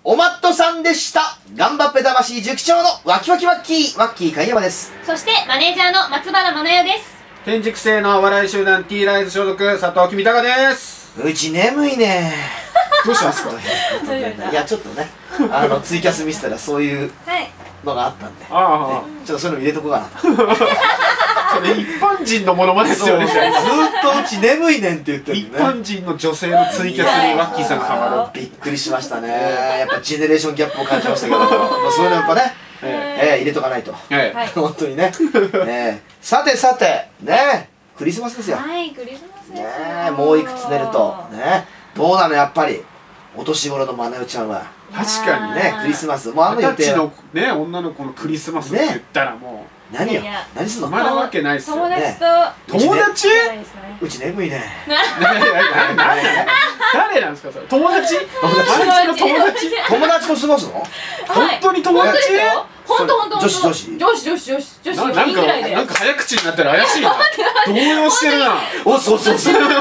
おまっとさんでした。頑張っぺ魂塾長のワキワキワッキー、ワッキー貝山です。 そしてマネージャーの松原真奈代です。 天竺星の笑い集団 T ライズ所属佐藤君高です。 うち眠いね。 どうしたんですか？ いやちょっとね、ツイキャス見せたらそういうのがあったんで、ちょっとそういうの入れとこうかなと。 それ一般人のものまねですよね。 ずっとうち眠いねんって言ってる一般人の女性のツイキャスにワッキーさんがハマる。 びっくりしましたね。やっぱジェネレーションギャップを感じましたけど、そういうのやっぱね、入れとかないと。本当にね。さてさてね、クリスマスですよ。 はい、クリスマスですよ。 ね、もういくつ寝るとね、どうなのやっぱりお年頃のまなよちゃんは。 確かにね、クリスマスもうあの予定のね、女の子のクリスマスって言ったらもう何よ、何すんの？ まだわけないっすよ。 友達と友達？ うち眠いね。 誰なんですかそれ？友達？ 友達と過ごすの？ 本当に友達？ 本当女子なんか早口になったら怪しいな。動揺してるな。 お、そう女子みんな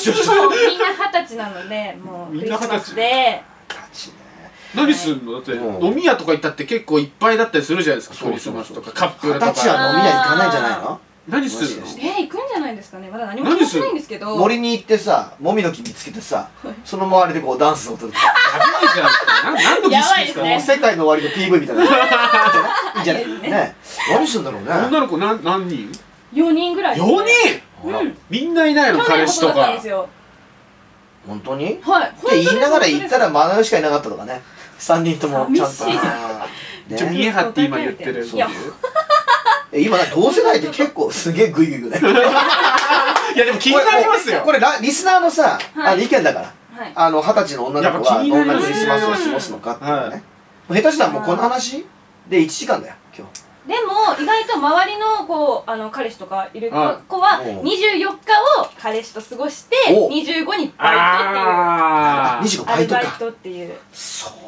20歳なので、もうクリスマスで何するの？だって飲み屋とか行ったって結構いっぱいだったりするじゃないですか。クリスマスとかカップルとか。 20歳は飲み屋行かないんじゃないの？ 何するの？ 行くんじゃないですかね。まだ何も決まってないんですけど、 森に行ってさ、もみの木見つけてさ、その周りでこうダンスを踊る。 やばいじゃん。何の儀式ですか？ もう世界の終わりの PV みたいな。いいんじゃないね。何するんだろうね。 女の子何人 ？4人ぐらい。 4人？みんないないの？彼氏とか。 本当に？ はい。 って言いながら行ったらまなよしかいなかったとかね。3人ともちゃんと。 見え張って今言ってる。 今同世代って結構すげえグイグイグね。 いやでも気になりますよ。 これリスナーのさ意見だから、20歳の女の子はどんなクリスマスを過ごすのかっていうね。下手したらもうこの話で1時間だよ今日。 でも意外と周りのこう彼氏とかいる子は24日を彼氏と過ごして25にバイトっていう。 25バイトか。 アルバイトっていう。 そうか。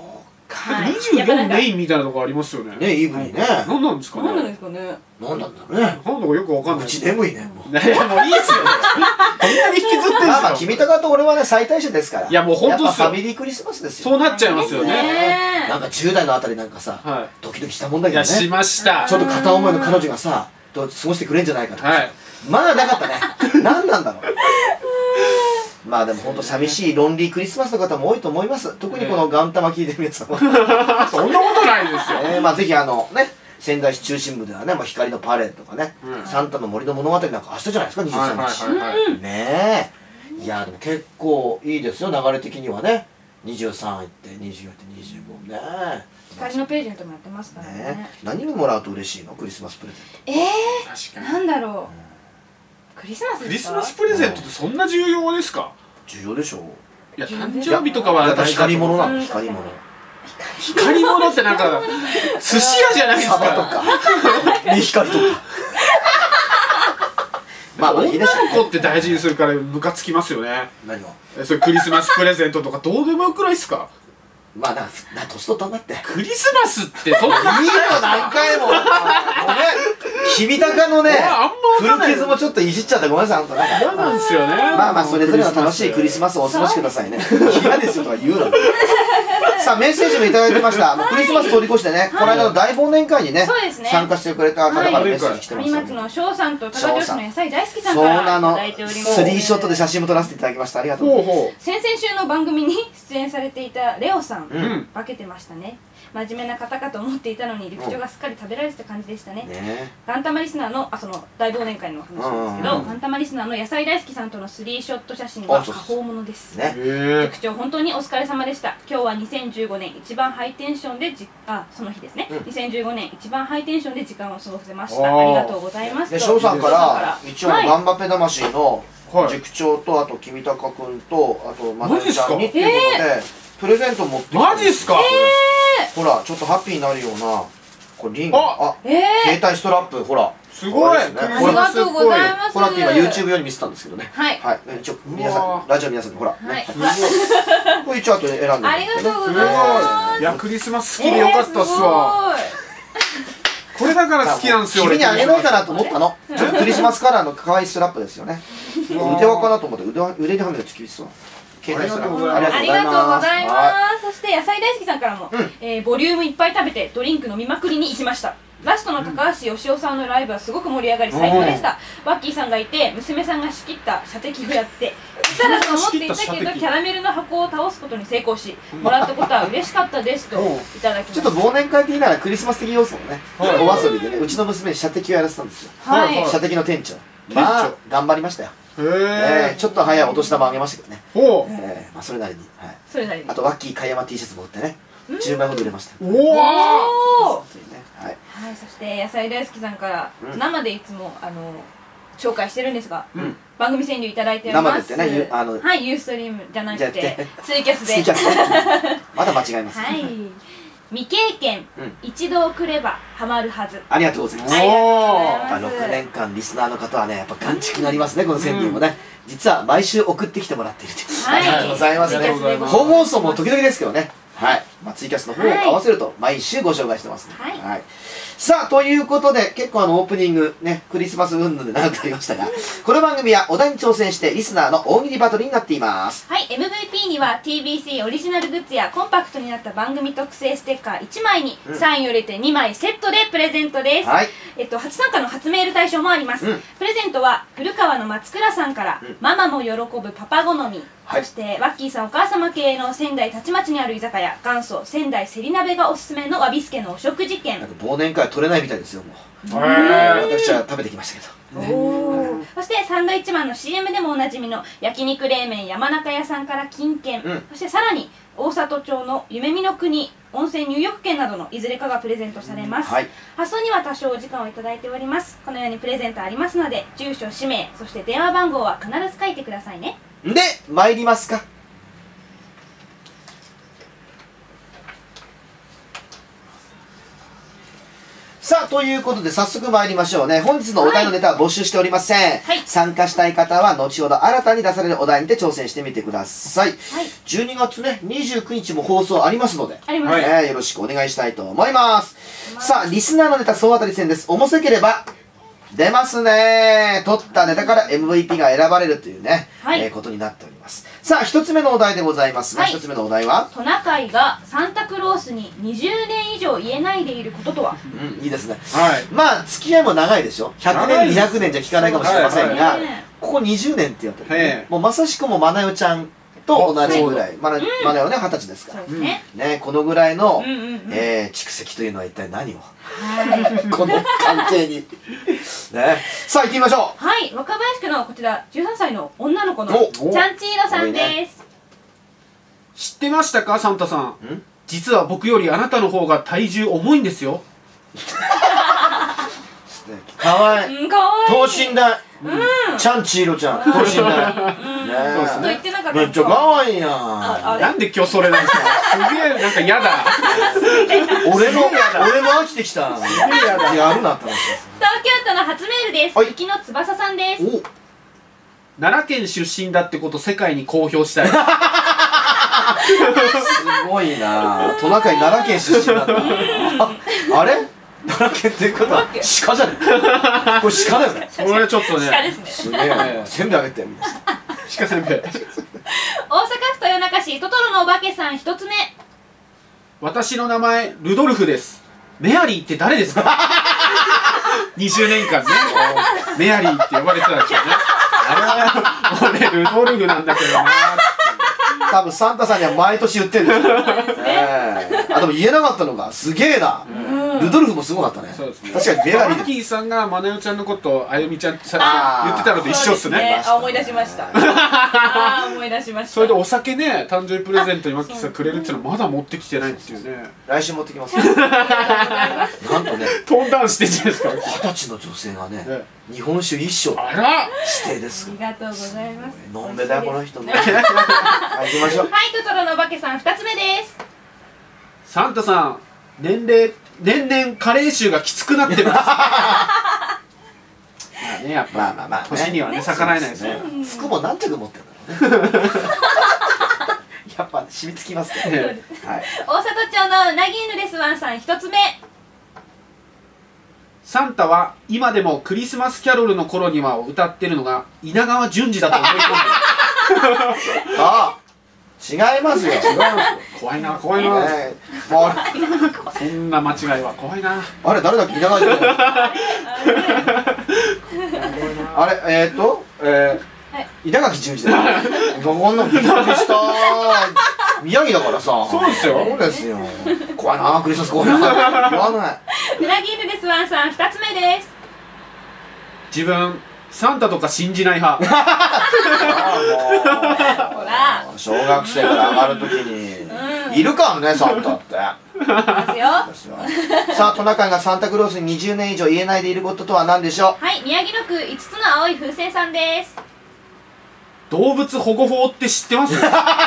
24メインみたいなとこありますよね。 ね、イブにね。 何なんですかね。 何なんですかね。 何なんだろうね。 なんだかよくわかんない。 うち眠いね。もう。 いやもういいっすよ。こんなに引きずってんすよ。 まあ君高と俺はね最大者ですから。 いやもう本当ファミリークリスマスですよ。 そうなっちゃいますよね。 なんか10代のあたりなんかさ、ドキドキしたもんだけどね。 しました。 ちょっと片思いの彼女がさ、過ごしてくれんじゃないかとか。まあなかったね。何なんだろう。まあでも本当寂しいロンリークリスマスの方も多いと思います。特にこのガンタマ聞いてる皆さんは。 そんなことないですよ。 まあぜひね、仙台市中心部ではね、光のパレードとかね、サンタの森の物語なんか明日じゃないですか、23日。ねえ。いやでも結構いいですよ、流れ的にはね。23行って24行って25ね。 光のページェントもやってますからね。 何をもらうと嬉しいの？クリスマスプレゼント。 なんだろう。クリスマスクリスマスプレゼントってそんな重要ですか？ 重要でしょう。 いや誕生日とかは光り物なの。光り物。 光り物ってなんか寿司屋じゃないですか。 サバとかメヒカリとか。まあ女の子って大事にするからムカつきますよね。 何を？ それクリスマスプレゼントとかどうでもよくないっすか？ まあ年取ったんだって。 クリスマスってそんな。 いいよ何回も。ごめん。君高のね古傷もちょっといじっちゃってごめんなさい。 嫌なんですよね。 まあそれぞれの楽しいクリスマスをお過ごしくださいね。嫌ですよとか言うな。さあメッセージもいただいてました。クリスマス通り越してね、この間の大忘年会にね参加してくれた方からメッセージ来てます。 上松の翔さんと高城市の野菜大好きさんそうからなの。 いただいております。 スリーショットで写真も撮らせていただきました。ありがとうございます。 先々週の番組に出演されていたレオさん、化けてましたね。真面目な方かと思っていたのに陸上がすっかり食べられてた感じでしたね。ガンタマリスナーのその大忘年会の話なんですけど、ガンタマリスナーの野菜大好きさんとのスリーショット写真は過宝物です。塾長本当にお疲れ様でした。今日は2015年一番ハイテンションでその日ですね。2015年一番ハイテンションで時間を過ごせました。ありがとうございます。 翔さんから一応ガンバペ魂の塾長とあと君高君とあとまなみちゃんにっていうことでプレゼント持ってきて。 マジっすか？ ほらちょっとハッピーになるようなこれリング、携帯ストラップ、ほらすごい。 ありがとうございます。 これって今 YouTube 用に見せたんですけどね。はい。一応皆さんラジオ皆さんにほら。これ一応あと選んで。 ありがとうございます。 いやクリスマス好きでよかったっすわ。これだから好きなんですよ。 君にあげないかなと思ったの。ちょっとクリスマスカラーの可愛いストラップですよね。腕輪かなと思って腕にはめるときつそう。 携帯したらありがとうございます。そして野菜大好きさんからも、ボリュームいっぱい食べてドリンク飲みまくりに行きました。ラストの高橋義雄さんのライブはすごく盛り上がり最高でした。ワッキーさんがいて娘さんが仕切った射的をやって下手だと思っていたけどキャラメルの箱を倒すことに成功し、もらったことは嬉しかったですといただきました。 ちょっと忘年会的ならクリスマス的要素もね、お遊びでね、うちの娘に射的をやらせたんですよ。射的の店長、まあ頑張りましたよ。ちょっと早いお年玉あげましたけどね。まあそれなりに。あとワッキー貝山 T シャツも売ってね、10枚ほど売れました。 おお。はい、そして野菜大好きさんから生でいつも紹介してるんですが、番組川柳いただいております。 生でってね、 はい、ユーストリームじゃなくてツイキャスで。 まだ間違えます。 はい。未経験、一度送ればハマるはず。 ありがとうございます。6年間リスナーの方はね、やっぱ眼蓄になりますね、この川柳もね。実は毎週送ってきてもらっているという。ありがとうございますね。本放送も時々ですけどね。はい、ツイキャスの方を合わせると毎週ご紹介してますね。はい。さあ、ということで、結構オープニングね、クリスマス云々で長くなりましたが、この番組はお題に挑戦してリスナーの大喜利バトルになっています。 はい、MVP には TBC オリジナルグッズやコンパクトになった番組特製ステッカー1枚にサインを入れて2枚セットでプレゼントです。はい。初参加の初メール対象もあります。プレゼントは古川の松倉さんから、ママも喜ぶパパ好み。そしてワッキーさんお母様経営の仙台たちまちにある居酒屋元祖仙台せり鍋がおすすめのわびすけのお食事券。 忘年会取れないみたいですよ、もう。私は食べてきましたけど。そしてサンドイッチマンの CM でもおなじみの焼肉冷麺山中屋さんから金券、そしてさらに大里町の夢見の国温泉入浴券などのいずれかがプレゼントされます。発送には多少お時間をいただいております。このようにプレゼントありますので、住所氏名そして電話番号は必ず書いてくださいね。 で、参りますか。さあ、ということで早速参りましょうね。本日のお題のネタは募集しておりません。参加したい方は後ほど新たに出されるお題にて挑戦してみてください。12月ね、29日も放送ありますので、よろしくお願いしたいと思います。さあ、リスナーのネタ総当たり戦です。重せければ出ますね。取ったネタから MVP が選ばれるというね、ことになっております。さあ、一つ目のお題でございますが、一つ目のお題はトナカイがサンタクロースに20年以上言えないでいることとは。 いいですね。まあ、付き合いも長いでしょ。100年、200年じゃ聞かないかもしれませんが、ここ20年って言われてる。もうまさしくもまなよちゃんと同じぐらい。まなよね、20歳ですから。ね、このぐらいの蓄積というのは一体何をこの関係に。ね。さあ、行ってみましょう。 はい、若林家のこちら13歳の女の子のちゃんちーろさんです。 知ってましたか、サンタさん。実は僕よりあなたの方が体重重いんですよ。 かわいい。等身大。ちゃんちーろちゃん。等身大。めっちゃかわいいやん。 なんで今日それなんですか。すげえなんか嫌だ。 俺も飽きてきた。やるなって話です。 東京都の初メールです。雪の翼さんです。 奈良県出身だってこと世界に公表したい。すごいな。トナカイ奈良県出身なんだ。あれ？奈良県っていうことは鹿じゃねえ。これ鹿だよね。 これちょっとね。 鹿ですね。 すげえ。せんべいあげてみんな。 鹿せんべい。 大阪府豊中市トトロのお化けさん一つ目。 私の名前ルドルフです。メアリーって誰ですか。20年間ね、メアリーって呼ばれてたんですよね。あれは俺ルドルフなんだけどな。 多分サンタさんには毎年言ってる。あ、でも言えなかったのがすげえな。ルドルフもすごかったね。確かにメアリー。 マッキーさんがまなよちゃんのことあゆみちゃんって言ってたのと一緒っすね。 あ、思い出しました。あ、思い出しました。 それでお酒ね、誕生日プレゼントにマッキーさんくれるっていうのまだ持ってきてないっていうね。 来週持ってきます。なんとね、 トーンダウンしてるじゃないですか。 20歳の女性がね、日本酒一升指定です。 ありがとうございます。 のんべだよこの人ね。はい、行きましょう。 はい、トトロのお化けさん2つ目です。 サンタさん、年々加齢臭がきつくなってます。まあね、やっぱまあ年にはね逆らえないですね。 服も何着持ってるんだろうね。やっぱ染みつきますね。はい。 大里町のうなぎ犬レスワンさん1つ目。 サンタは今でもクリスマスキャロルの頃には歌ってるのが稲川淳二だと思い込んでる。 ああ、 違いますよ。 怖いな怖いな。 もうそんな間違いは怖いな。 あれ誰だっけ稲川淳二。あれ稲垣淳二だよ。こんなのびっくりした。宮城だからさ。 そうですよ。 そうですよ。怖いなクリスマス怖いな。言わない。 うなぎ犬ですワンさん2つ目です。 自分サンタとか信じない派。 ほら小学生から上がるときにいるからねサンタって。 ますよ。 さあトナカイがサンタクロースに20年以上言えないでいることとは何でしょう。 はい、宮城野区5つの青い風船さんです。 動物保護法って知ってます？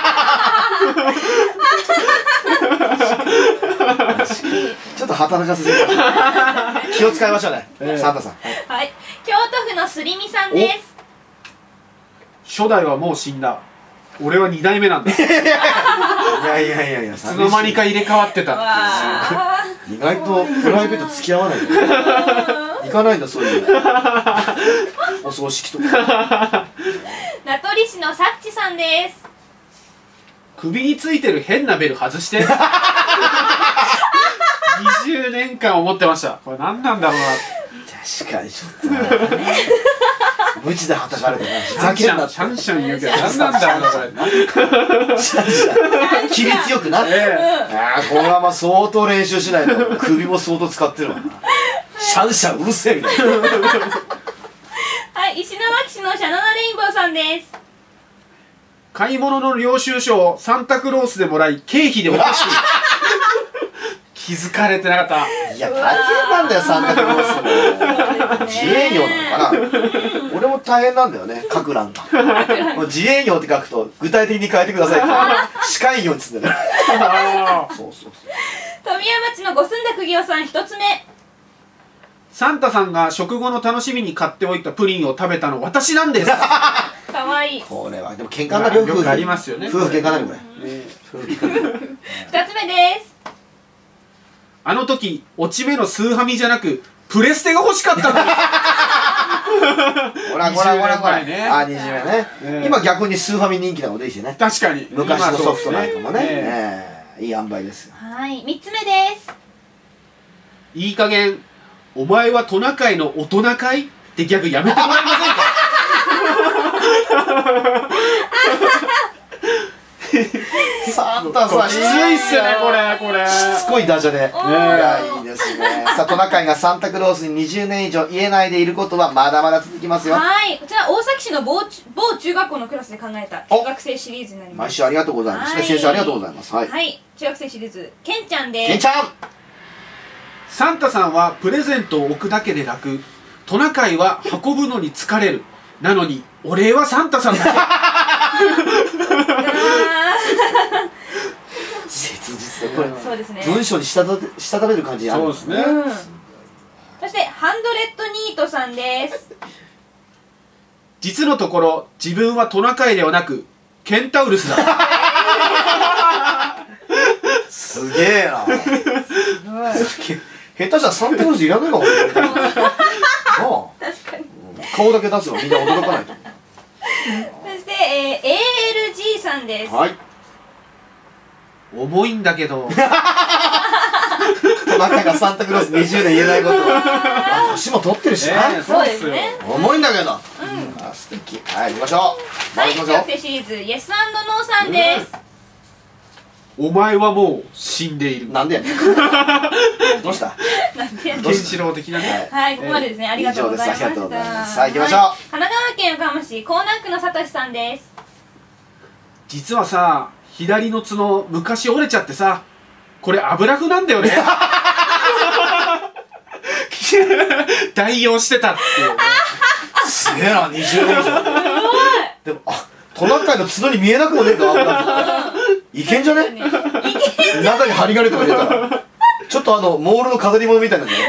ちょっと働かせて気を使いましょうね、サンタさん。 はい、京都府のすりみさんです。 初代はもう死んだ。俺は2代目なんだ。いやいつの間にか入れ替わってたっていう。 意外とプライベート付き合わないんだよ。行かないんだそういうお葬式とか。 名取市のさっちさんです。 首についてる変なベル外して。20年間思ってました。これ何なんだろうな。 確かにちょっと無知ではたかれてない。 シャンシャン言うけど何なんだろうなこれ。 シャンシャン。切り強くな。これはまあ相当練習しないと。首も相当使ってるわな。シャンシャンうるせえみたいな。 はい、石巻市のシャナナレインボーさんです。 買い物の領収書をサンタクロースでもらい経費で落としている。気づかれてなかった。 いや大変なんだよサンタクロースも。自営業なのかな。俺も大変なんだよね書く欄が。もう自営業って書くと具体的に変えてくださいって歯科医業にすんだよ。そう富山町の五寸田釘雄さん1つ目。 サンタさんが食後の楽しみに買っておいたプリンを食べたの私なんです。 かわいい。 これはでも喧嘩になるよ。夫婦ありますよね。 夫婦喧嘩になるこれ。 2つ目です。 あの時落ち目のスーハミじゃなくプレステが欲しかったんです。 ほら。 20年前ね。 あ、20年ね。今逆にスーファミ人気なのでいいしね。 確かに昔のソフトなんかもね。いい塩梅ですよ。 はい、3つ目です。 いい加減お前はトナカイの大人かいってギャグやめてもらえませんか。 サンタさんきついっすねこれ。 しつこいダジャレ。いやいいですね。さあトナカイがサンタクロースに20年以上言えないでいることはまだまだ続きますよ。 はい、こちら大崎市の某中学校のクラスで考えた中学生シリーズになります。 毎週ありがとうございます。先生ありがとうございます。はい、 中学生シリーズけんちゃんです。 けんちゃん。 サンタさんはプレゼントを置くだけで楽。トナカイは運ぶのに疲れる。なのにお礼はサンタさんだけ。 切実だこれ。 そうですね。 文章にしたためる感じある。 そうですね。 そしてハンドレッドニートさんです。 実のところ自分はトナカイではなくケンタウルスだ。 すげえな。下手したらサンタクロースいらないかも。確かに。 顔だけ出すのみんな驚かないと。 そして、ALG さんです。 はい。 重いんだけど。 トナカイがサンタクロース20年言えないこと。年も取ってるしな。 そうですね。 重いんだけど。あ、素敵。はい、行きましょう。 はい、中学生シリーズイエス&ノーさんです。 お前はもう死んでいる。 なんでやねん。どうした。 ケンシロウ的なね。 はい、ここまでですね。ありがとうございました。 さあ行きましょう。 神奈川県横浜市港南区のさとしさんです。 実はさ、左の角昔折れちゃってさ、これ油麩なんだよね。代用してたっていう。 すげえな、20年以上。でもトナカイの角に見えなくもねえか、油麩って。いけんじゃね。中に針金とか入れたらちょっとモールの飾り物みたいなんだよ。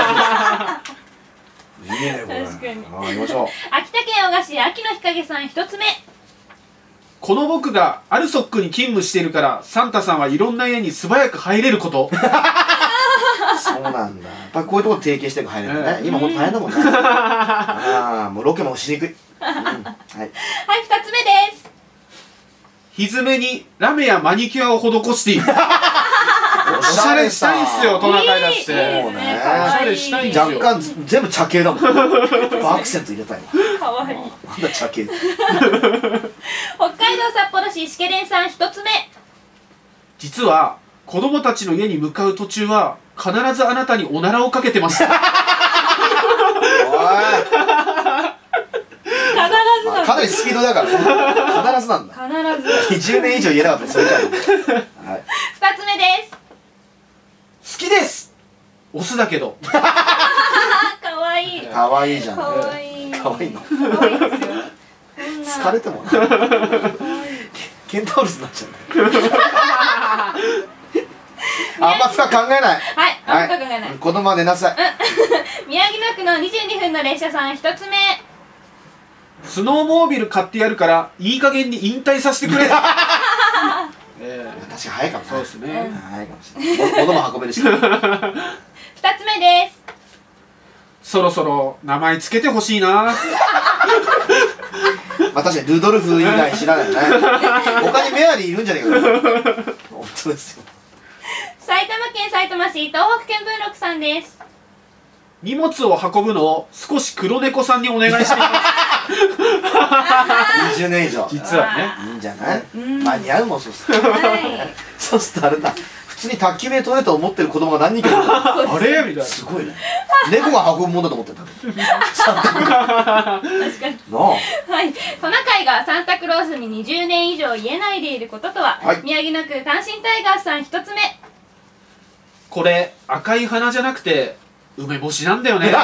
いいねこれ。 確かに。 行きましょう。 秋田県男鹿市秋の日陰さん1つ目。 この僕がアルソックに勤務しているからサンタさんはいろんな家に素早く入れること。 そうなんだ。やっぱりこういうところ提携してるから入れるんだね。今ほんと大変だもんね。ああ、もうロケもしにくい。はい。 はい、2つ目です。 蹄にラメやマニキュアを施している。おしゃれしたいんすよ、トナカイだして。 いいですね、かわいい。 おしゃれしたいんすよ。 若干全部茶系だもん。アクセント入れたいわ。 かわいい。 なんだ茶系。 北海道札幌市石毛連さん1つ目。 実は子供たちの家に向かう途中は必ずあなたにおならをかけてました。 必ずなんだ。 かなりスピードだから必ずなんだ。 必ず。 20年以上言えなかったらそれじゃん。はい、 2つ目です。 好きです。オスだけど。 かわいい。 かわいいじゃん。 かわいい。 かわいいの。 かわいいですよ。 疲れてもな。ケンタウルスになっちゃう。あんま深く考えない。 はい、あんま深く考えない。 子供は寝なさい。 宮城野区の22分の列車さん1つ目。 スノーモービル買ってやるからいい加減に引退させてくれ。 確かに早いかも。 そうですね。 早いかもしれない。子供運べるし。2 つ目です。 そろそろ名前つけてほしいな。 まあ確かにルドルフ以外知らないね。他にメアリーいるんじゃねえか。本当ですよ。 埼玉県さいたま市東北見聞録さんです。 荷物を運ぶのを少し黒猫さんにお願いしています。 20年以上。 実はね。 いいんじゃない？間に合うもん、そうすると。そうするとあれだ。普通に宅急便取れと思ってる子供が何人かいる。 あれみたいな。 すごいね。猫が運ぶもんだと思ってた。 確かに。 なあ。 はい、トナカイがサンタクロースに20年以上言えないでいることとは、 はい、 宮城野区単身タイガースさん1つ目。 これ赤い花じゃなくて梅干しなんだよね。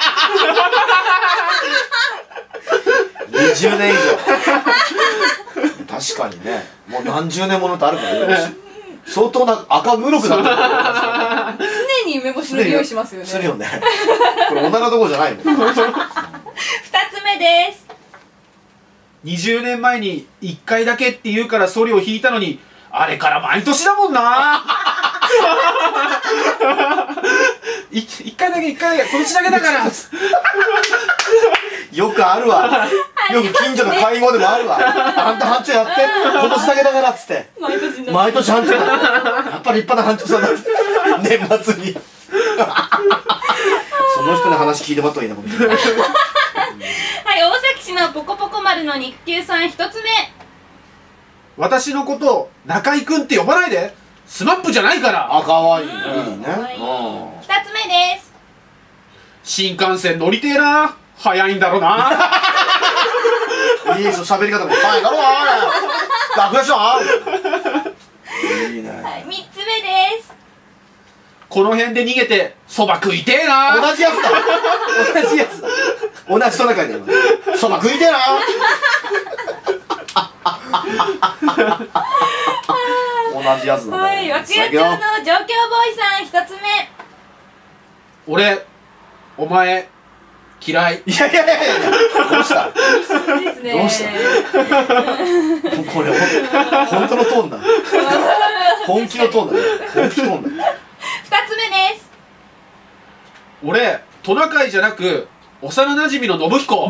20年以上。確かにね、もう何十年ものってあるからね。相当な赤黒くなってる。 常に梅干しの匂いしますよね。 するよね。これおならどころじゃないの。 2つ目です。 20年前に1回だけって言うからソリを引いたのに、あれから毎年だもんな。1回だけ今年だけだから。 よくあるわ。よく近所の会合でもあるわ。あんた班長やって、今年だけだからっつって。毎年班長やって。やっぱり立派な班長さんだって。年末に。その人の話聞いてもらった方がいいな、これ。 はい、大崎市のポコポコ丸の肉球さん1つ目。 私のことを中居くんって呼ばないで。スマップじゃないから。 あ、かわいい。いいね。 2つ目です。 新幹線乗りてえな。早いんだろうな。 いいですよ、喋り方も。はい、だろうな。楽でしょ。いいね。 はい、3つ目です。 この辺で逃げてそば食いてえな。 同じやつだ。同じやつだ。同じトナカイだよ。そば食いてえな。同じやつだね。 はい、涌谷町の状況ボーイさん1つ目。 俺お前嫌い。 いやいやいやいや、どうした？ ですね。 どうした？これ本当のトーンだ。本気のトーンだね。本気トーンだ。 2つ目です。 俺トナカイじゃなく幼馴染の信彦。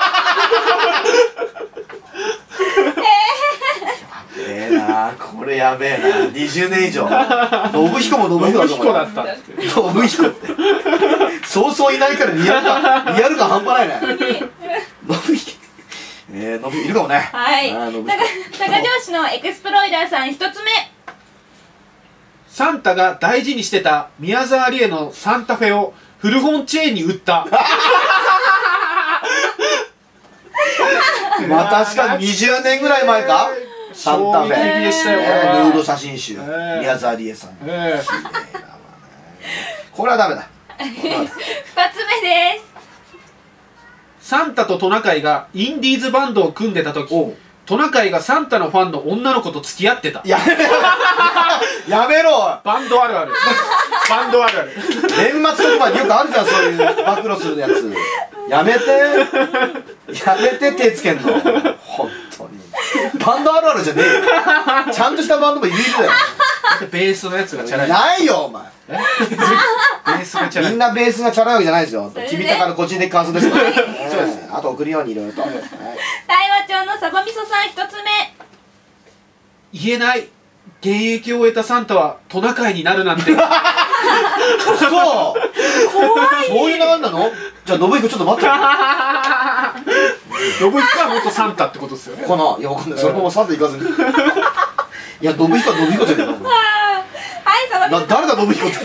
これやべえな。20年以上。信彦も信彦だった。信彦ってそうそういないからリアル感半端ないね。信彦いるかもね。 はい、多賀城市のエクスプロイダーさん1つ目。 サンタが大事にしてた宮沢りえのサンタフェを古本チェーンに売った。 まあ確かに20年ぐらい前か。サンタフェでしたよ、 ヌード写真集、宮沢りえさん。これはダメだ。 2つ目です。 サンタとトナカイがインディーズバンドを組んでた時、トナカイがサンタのファンの女の子と付き合ってた。 やめろ。 バンドあるある。バンドあるある。 年末特番によくあるじゃん、そういう暴露するやつ。やめて手つけんの。本当にバンドあるあるじゃねえよ。ちゃんとしたバンドもいるだよ。 ベースのやつがチャラい。 ないよお前。 ベースがチャラい。 みんなベースがチャラいわけじゃないですよ。君たから個人的感想ですから。あと送るようにいろいろと。 大和町のサバ味噌さん1つ目。 言えない。現役を終えたサンタはトナカイになるなんて。 そう怖い。 そういう流れなの？じゃあ信彦ちょっと待ってよ。 信彦は元サンタってことですよね。 かな？いやわかんない。そのままサンタ行かずに。いや信彦は信彦じゃねえか。 はい、サバみそ誰だ信彦って。 さ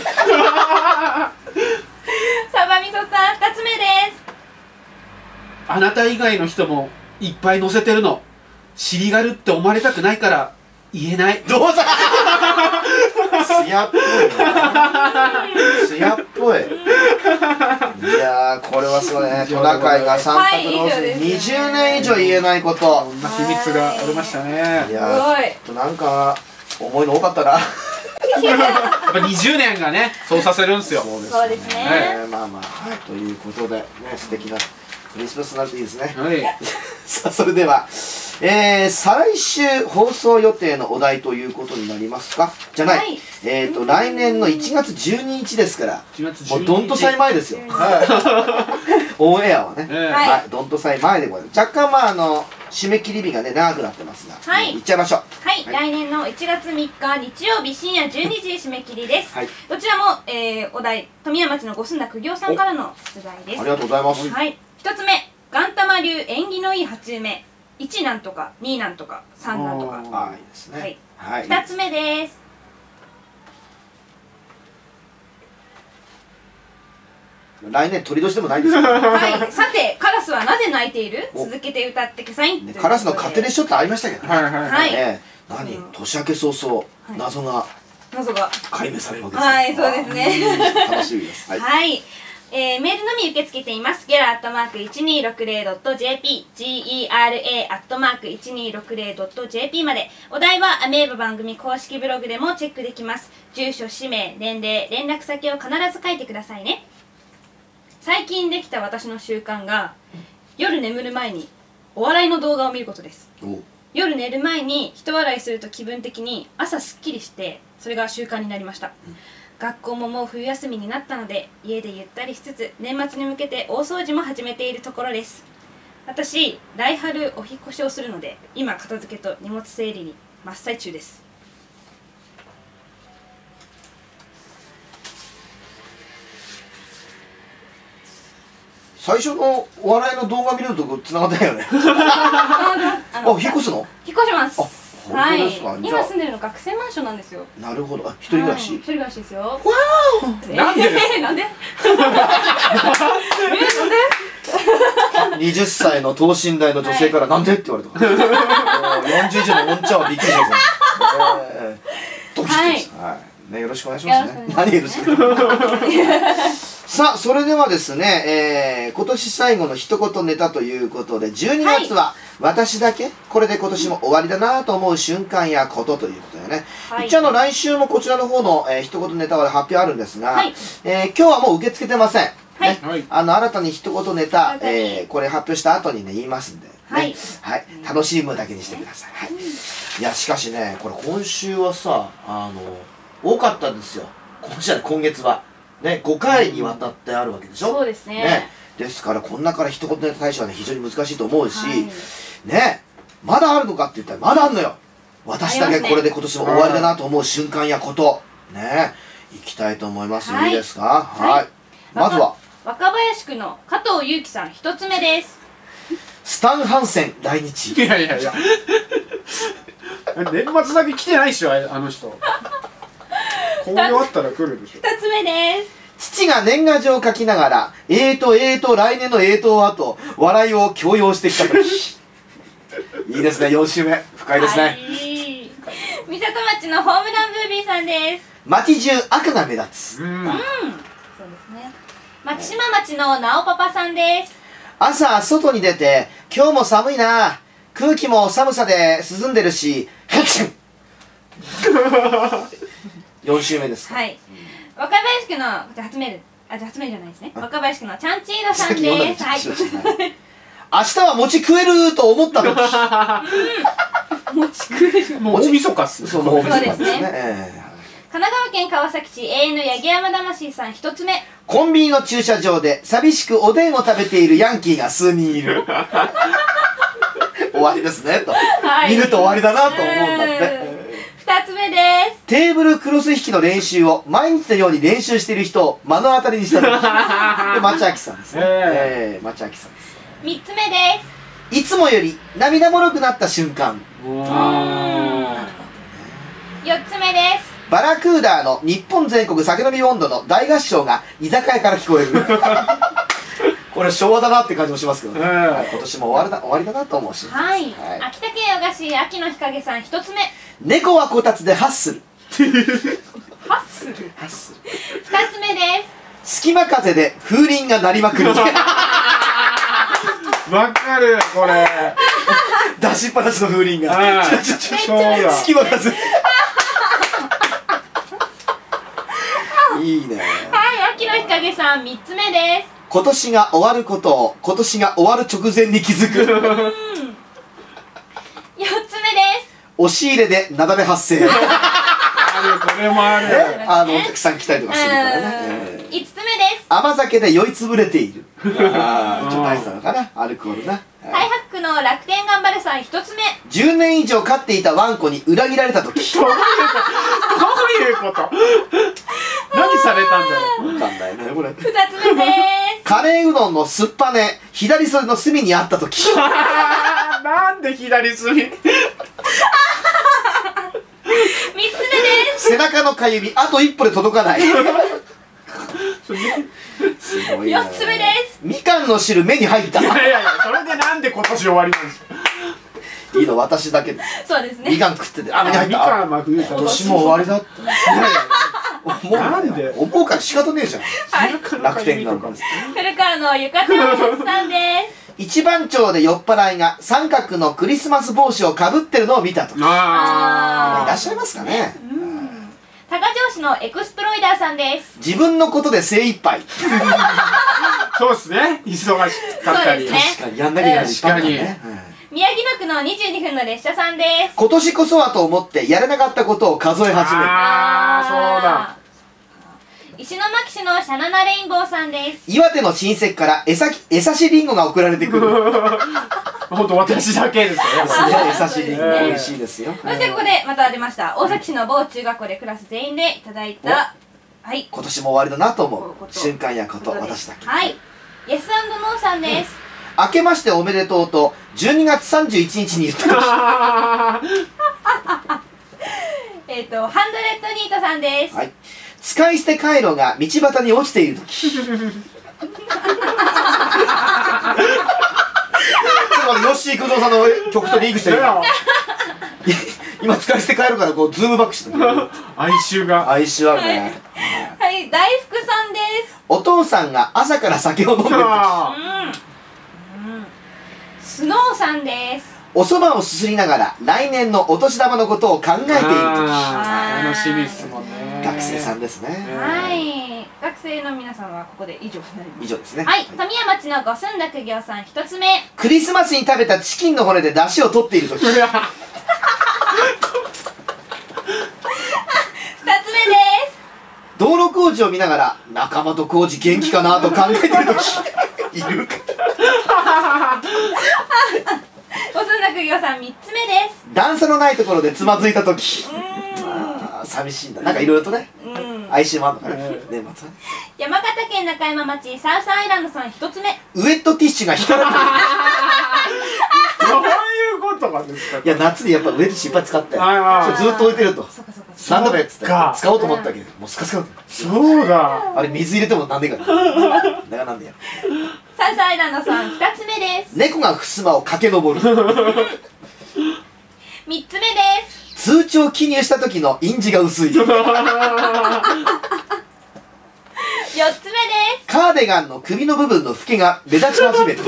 ばみそさん2つ目です。 あなた以外の人もいっぱい乗せてるの。尻軽って思われたくないから言えない。 どうだ。艶っぽいな。艶っぽい。いやーこれはすごいね。トナカイがサンタクロースに20年以上言えないこと。 こんな秘密がありましたね。 いやーなんか思いの多かったな。 やっぱ20年がね、そうさせるんですよ。 そうですね。 まあまあ、はい、ということで、ね、素敵なクリスマスになるといいですね。 はい。 さあ、それでは、再来週放送予定のお題ということになりますか？じゃない。はい、来年の1月12日ですから、もうどんとさい前ですよ。オンエアはね。はい、どんとさい前でございます。若干、まあ、締め切り日がね、長くなってますが、はい、いっちゃいましょう。 はい、来年の1月3日日曜日深夜12時締め切りです。はい、どちらも、お題、富山町のごすんだ苦行さんからの出題です。 ありがとうございます。 はい、1つ目、元玉流縁起のいい初夢。1なんとか、2なんとか、3なんとか。 ああ、いいですね。 はい。2つ目です。 来年鳥年でもないですよ。 はい、さて、カラスはなぜ鳴いている？続けて歌ってください。 カラスの勝手でしょってありましたけどね。 はい。 何？年明け早々、謎が解明されるわけです。 はい、そうですね。 楽しみです。 はい。メールのみ受け付けています。gera@1260.jp、gera@1260.jp まで。お題はアメーバ番組公式ブログでもチェックできます。住所、氏名、年齢、連絡先を必ず書いてくださいね。最近できた私の習慣が、夜眠る前にお笑いの動画を見ることです。夜寝る前に一笑いすると気分的に朝すっきりして、それが習慣になりました。学校ももう冬休みになったので、家でゆったりしつつ年末に向けて大掃除も始めているところです。私、来春お引っ越しをするので、今片付けと荷物整理に真っ最中です。 最初のお笑いの動画見るとこ繋がったよね。あ、引っ越すの？ 引っ越します。はい、今住んでるの学生マンションなんですよ。 なるほど。一人暮らし？一人暮らしですよ。わー。なんで？ なんで ？20歳の等身大の女性からなんでって言われた。40以上のおんちゃんはびっくりしますね。ドキッとした。はい。ね、よろしくお願いしますね。何よろしく。さあ、それではですね、今年最後の一言ネタということで、12月は私だけこれで今年も終わりだなと思う瞬間やことということでね、一応来週もこちらの方の、一言ネタは発表あるんですが、今日はもう受け付けてません。ね、新たに一言ネタ、これ発表した後にね、言いますんで、ね、はい、楽しむだけにしてください。はい。いや、しかしね、これ今週はさ、多かったんですよ。今月は。ね、5回にわたってあるわけでしょ。 そうですね。 ですから、この中から一言ネタ対象はね、非常に難しいと思うし、ね、まだあるのかって言ったら、まだあるのよ。私だけこれで今年も終わりだなと思う瞬間やこと、ね、いきたいと思います。いいですか？はい。まずは、 若林区の加藤祐樹さん、一つ目です。 スタン・ハンセン来日。 いやいやいや。年末だけ来てないっしょ、あの人。こう終わったら来るでしょ。 2つ目です。 父が年賀状を書きながら、来年のはと笑いを強要してきたとき。いいですね、4週目。深いですね。 三里町のホームランブービーさんです。 町中赤が目立つ。 そうですね。松島町の直パパさんです。 朝、外に出て、今日も寒いな。空気も寒さで涼んでるし、ハクション4週目です。 はい。若林区の初メールじゃないですね。若林区のチャンチーロさんです。はい。 明日は餅食えると思った時。 餅食える。 もう大晦日っす。 そうですね。 神奈川県川崎市永遠の八木山魂さん一つ目。 コンビニの駐車場で寂しくおでんを食べているヤンキーが数人いる。終わりですねと。見ると終わりだなと思うんだって。 2つ目です。 テーブルクロス引きの練習を毎日のように練習している人を目の当たりにした時。町明さんですね。町明さんです。 3つ目です。 いつもより涙もろくなった瞬間。 4つ目です。 バラクーダーの日本全国酒飲み温度の大合唱が居酒屋から聞こえる。これ昭和だなって感じもしますけどね。今年も終わりだなと思うし。 はい。秋田県和菓子秋の日陰さん1つ目。 猫はこたつでハッスル。 ハッスル。2つ目です。 隙間風で風鈴が鳴りまくる。 わかるこれ。 出しっぱなしの風鈴が。 そうだ。 隙間風。いいね。 はい、秋の日陰さん3つ目です。 今年が終わることを今年が終わる直前に気づく。 4つ目です。 押し入れで雪崩発生。 これもある。 お客さん来たりとかするからね。 5つ目です。 甘酒で酔いつぶれている。ちょっと大事なのかな、アルコールな。 太白区の楽天頑張るさん1つ目。 10年以上飼っていたワンコに裏切られた時。 どういうこと何されたんだろう。 分かんないねこれ。 2つ目です。 カレーうどんのすっぱね左袖の隅にあった時。 なんで左隅。3つ目です。 背中のかゆみあと一歩で届かない。すごいね。 4つ目です。 みかんの汁目に入った。 いやいやそれでなんで今年終わりなんですか。 いいの私だけで。 そうですね。 みかん食ってて、あ、目に入った。 みかんは冬今年も終わりだって。 なんで思うから仕方ねえじゃん。楽天が。 古川の浴衣おやつさんです。 一番町で酔っ払いが三角のクリスマス帽子をかぶってるのを見たと。いらっしゃいますかね。 多賀城市のエクスプロイダーさんです。 自分のことで精一杯。 そうですね。忙しかったり。 確かにやんなきゃいけない。 確かに。 宮城野区の22分の列車さんです。 今年こそはと思ってやれなかったことを数え始める。 ああ、そうだ。 石巻市のシャナナレインボーさんです。 岩手の親戚から江差しリンゴが送られてくる。 本当私だけですよね。 江差しリンゴ美味しいですよ。 そしてここでまた出ました。大崎市の某中学校でクラス全員でいただいた、はい、 今年も終わりだなと思う瞬間やこと私だけ。 はい、イエス&ノーさんです。 明けましておめでとうと12月31日に言ったハンドレッドニートさんです。 はい、使い捨てカイロが道端に落ちている時。ちょっとヨッシー工藤さんの曲とリンクしてる。今使い捨てカイロからこうズームバックしてる。 哀愁が。 哀愁あるね。 はい、大福さんです。 お父さんが朝から酒を飲んでる時。 スノーさんです。 お蕎麦をすすりながら来年のお年玉のことを考えている時。 楽しみですもんね。 学生さんですね。 はい、学生の皆さんはここで以上になります。 以上ですね。 はい、富山町のごすんだくぎょうさん1つ目。 クリスマスに食べたチキンの骨で出汁を取っている時。2つ目です。道路工事を見ながら仲間と工事元気かなと考えている時。いる。 ごすんだくぎょうさん3つ目です。 段差のないところでつまずいた時。寂しいんだ。なんかいろいろとね、哀愁もあるのかな、年末はね。 山形県中山町サウスアイランドさん1つ目。 ウエットティッシュが光らない。 どういうことなんですか。 いや、夏にやっぱウエットティッシュいっぱい使ってずっと置いてると何度もやってた。使おうと思ったけどもうスカスカだった。 そうだ。 あれ水入れてもなんでかだからなんでや。 サウスアイランドさん2つ目です。 猫が襖を駆け上る。 3つ目です。 通知を記入した時の印字が薄い。 4つ目です。 カーディガンの首の部分の老けが目立ち始める。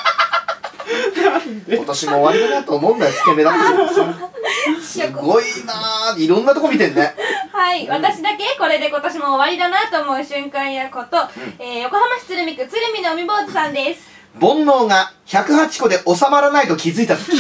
今年も終わりだなと思うんだよ。老け目立ってるんですよ。すごいなぁ、いろんなとこ見てんね。 はい、私だけこれで今年も終わりだなと思う瞬間やこと、横浜市鶴見区鶴見の海坊主さんです。 煩悩が108個で収まらないと気づいた時。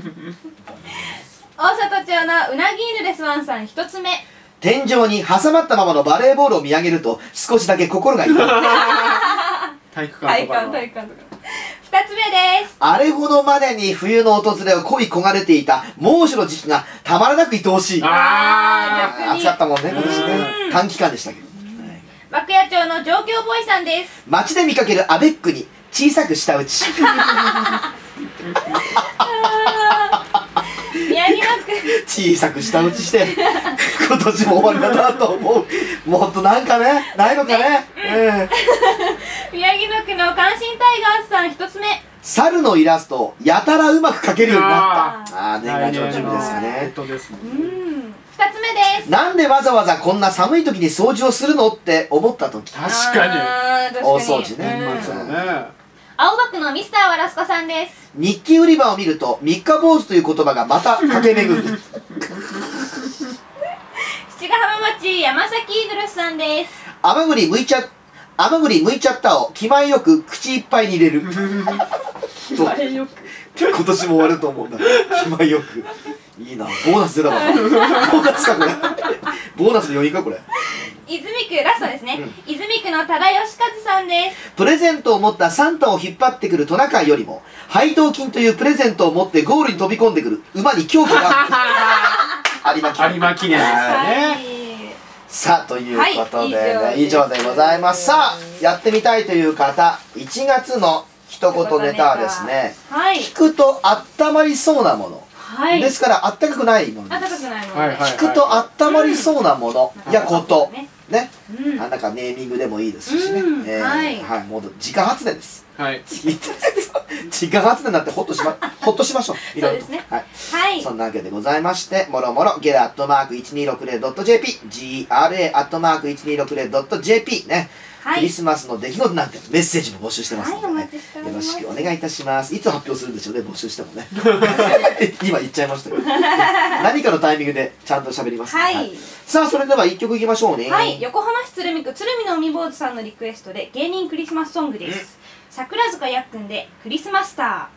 大里町のうなぎ犬ですワンさん1つ目。 天井に挟まったままのバレーボールを見上げると少しだけ心が痛い。 体育館とかの。 2 2つ目です。 あれほどまでに冬の訪れを恋焦がれていた猛暑の時期がたまらなく愛おしい。暑かったもんね今年ね。短期間でしたけど。 涌谷町の上京ボーイさんです。 街で見かけるアベックに小さく舌打ち。 宮城野区小さく舌打ちして今年も終わりだなと思う。もっとなんかねないのかね。 宮城野区の関心タイガースさん1つ目。 猿のイラストをやたらうまく描けるようになった。ああ、年賀状準備ですかね。 2つ目です。 なんでわざわざこんな寒い時に掃除をするのって思った時。 確かに大掃除ね。 青葉区のミスターワラスコさんです。 日記売り場を見ると三日坊主という言葉がまた駆け巡る。 七ヶ浜町山崎イーグルスさんです。 甘栗剥いちゃったを気前よく口いっぱいに入れる。 気前よく今年も終わると思うんだ。気前よくいいな。ボーナス出たわ。ボーナスかこれ。ボーナスの余韻かこれ。 泉区ラストですね。泉区の多田義和さんです。 プレゼントを持ったサンタを引っ張ってくるトナカイよりも配当金というプレゼントを持ってゴールに飛び込んでくる馬に狂気がある。有馬記念ですね。さあということでね、以上でございます。さあやってみたいという方、1月の一言ネタはですね、聞くとあったまりそうなものですから、あったかくないものです。聞くとあったまりそうなものやことね、なんかネーミングでもいいですしね。はい、もう自家発電です。はい。自家発電になってほっとしましょう。 そうですね。 はい。そんなわけでございまして、もろもろgera@1260.jp、gera@1260.jp ね。クリスマスの出来事なんてメッセージも募集してますのでね、よろしくお願いいたします。いつ発表するんでしょうね、募集してもね。今言っちゃいましたけど、何かのタイミングでちゃんと喋ります。さあそれでは1曲いきましょうね。 はい、横浜市鶴見区鶴見の海坊主さんのリクエストで芸人クリスマスソングです。桜塚やっくんでクリスマスター。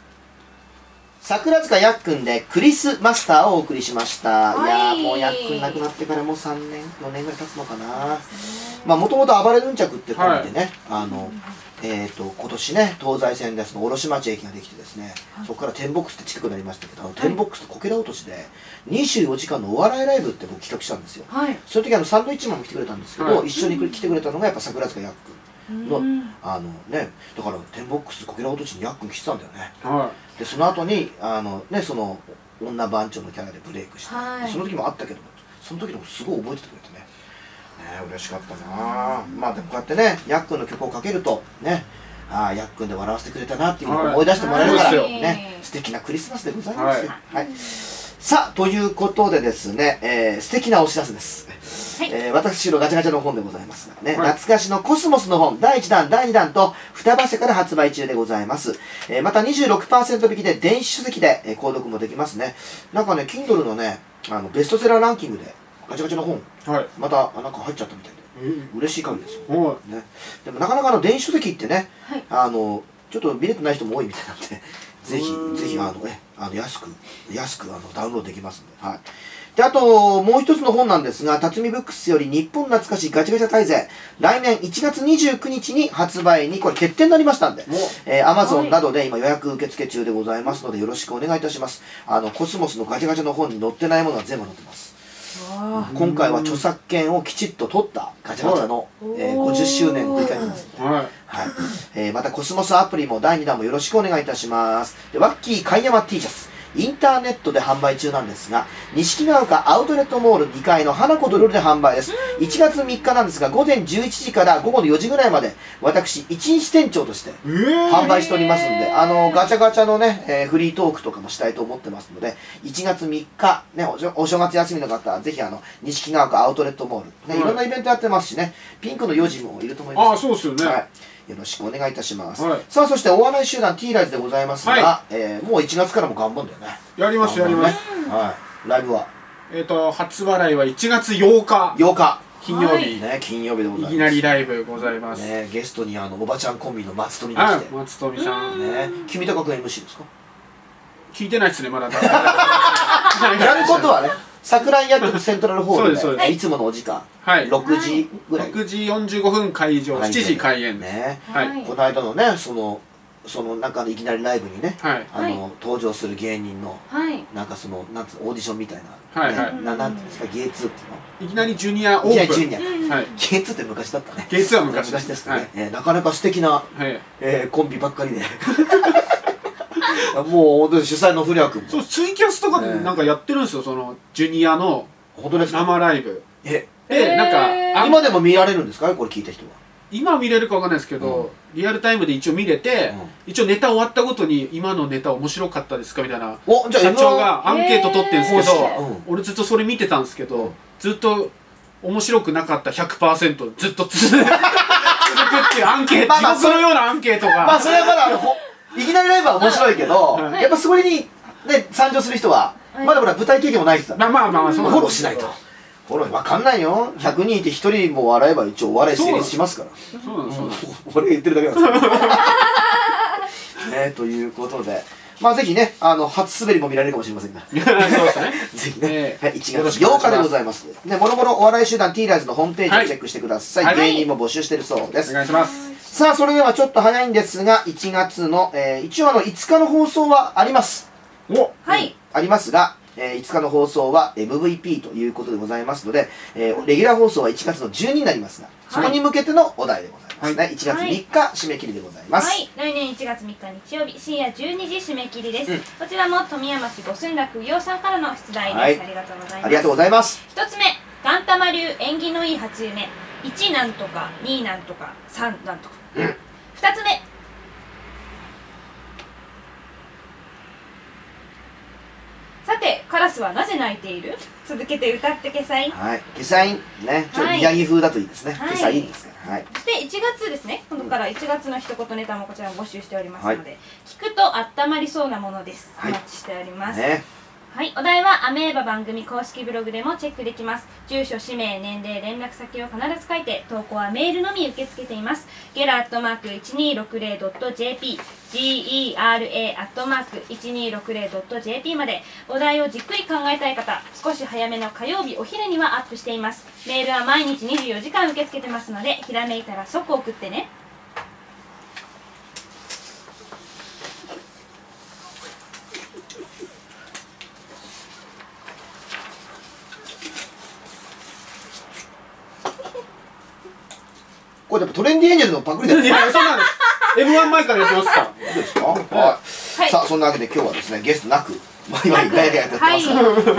桜塚やっくんでクリスマスターをお送りしました。いやーもうやっくん亡くなってからもう3年4年ぐらい経つのかな。まあもともと暴れヌンチャクってコンビでね、今年ね東西線でその卸町駅ができてですね、そこからテンボックスって近くなりましたけど、テンボックスとこけら落としで24時間のお笑いライブって僕企画したんですよ。その時サンドイッチマンも来てくれたんですけど、一緒に来てくれたのがやっぱ桜塚やっくんのね、だからテンボックスこけら落としにやっくん来てたんだよね。でその後にその女番長のキャラでブレイクして、その時もあったけど、その時のすごい覚えててくれてね、嬉しかったな。まあでもこうやってねやっくんの曲をかけるとね、ああやっくんで笑わせてくれたなっていうのを思い出してもらえるからね、素敵なクリスマスでございますよ。さあということでですね、素敵なお知らせです。私のガチャガチャの本でございますがね、懐かしのコスモスの本第1弾第2弾と双葉社から発売中でございます。また 26% 引きで電子書籍で購読もできますね。なんかね Kindle のねベストセラーランキングでガチャガチャの本、またなんか入っちゃったみたいで嬉しい限りですよ、ね。でもなかなか電子書籍ってね、ちょっと見れてない人も多いみたいなんで、ぜひ安くダウンロードできますんで。であともう一つの本なんですが、辰巳ブックスより日本懐かしいガチャガチャ大全、来年1月29日に発売にこれ決定になりましたんで、Amazon などで今予約受付中でございますのでよろしくお願いいたします。コスモスのガチャガチャの本に載ってないものは全部載ってます。今回は著作権をきちっと取ったガチャガチャの50周年を振り返りますので、またコスモスアプリも第2弾もよろしくお願いいたします。でワッキー貝山 T シャツインターネットで販売中なんですが、錦ヶ丘アウトレットモール2階の花子とルルで販売です。1月3日なんですが、午前11時から午後の4時ぐらいまで私1日店長として販売しておりますんで、ガチャガチャのね、フリートークとかもしたいと思ってますので、1月3日、ね、お正月休みの方はぜひ錦ヶ丘アウトレットモール、ね、いろんなイベントやってますしね、ピンクの4時もいると思います。 そうですよね。 よろしくお願いいたします。さあそしてお笑い集団 T ライズでございますが、もう1月からも頑張るんだよね。 やりますやります。 ライブは初笑いは1月8日金曜日ね、金曜日でございます。 いきなりライブございますね。ゲストにおばちゃんコンビの松富が来て、 松富さんね、君高くん MC ですか？ 聞いてないですねまだ。 やることはね、桜井薬局セントラルホールでいつものお時間6時ぐらい、 6時45分会場、7時開演ね。この間のねそのそのなんかいきなりライブにね、 はい登場する芸人のなんかそのなんつうのオーディションみたいな、 はいはい、 なんていうんですか、ゲイツーっていうの、 いきなりジュニアオープン、 ジュニア、 はい、 ゲイツーって昔だったね。 ゲイツーは昔ですね。なかなか素敵なコンビばっかりで、もう本当に主催の古谷君もそうツイキャスとかでなんかやってるんですよ、そのジュニアの生ライブで、なんか今でも見られるんですか、これ聞いた人は。 今見れるかわかんないですけど、リアルタイムで一応見れて、一応ネタ終わったごとに今のネタ面白かったですかみたいな社長がアンケート取ってんですけど、俺ずっとそれ見てたんですけど、ずっと面白くなかった 100% ずっと続くっていうアンケート、地獄のようなアンケートが、 まあそれはまだいきなりライブは面白いけど、やっぱそれにね参上する人はまだまだ舞台経験もない人だ。 まあフォローしないと。フォロー分かんないよ。100人いて1人も笑えば一応お笑い成立しますから。 そうなんです。 俺が言ってるだけなんですけど。ね、ということで、まあぜひね、初滑りも見られるかもしれませんから。 そうですね。 ぜひね、1月8日でございます。ね、もろもろお笑い集団ティーラーズのホームページをチェックしてください。芸人も募集してるそうです。 お願いします。 さあ、それではちょっと早いんですが、1月の、一応5日の放送はあります。 はい。 ありますが、5日の放送は MVP ということでございますので、レギュラー放送は1月の12になりますが、そこに向けてのお題でございますね。1月3日締め切りでございます。 はい、来年1月3日日曜日深夜12時締め切りです。こちらも富山市五寸田久陽さんからの出題です。ありがとうございます。 ありがとうございます。 1つ目、ガンタマ流縁起のいい初夢、1なんとか2なんとか3なんとか。2つ目、さて、カラスはなぜ鳴いている？続けて歌ってけさい。 はい、けさいね、ちょっと宮城風だといいですね。けさいですから。はい。 そして1月ですね。今度から1月の一言ネタもこちら募集しておりますので、聞くとあったまりそうなものです。お待ちしております。はい、お題はアメーバ番組公式ブログでもチェックできます。住所、氏名、年齢、連絡先を必ず書いて、投稿はメールのみ受け付けています。gera@1260.jp gera@1260.jp までお題をじっくり考えたい方、少し早めの火曜日お昼にはアップしています。メールは毎日24時間受け付けてますので、ひらめいたら即送ってね。 これやっぱトレンディエンジェルのパクリだよね。 いや、そうなんです。M1 前からやってますから。 そうですか。はい。さあ、そんなわけで今日はですね、ゲストなく、今ガヤガヤやってます。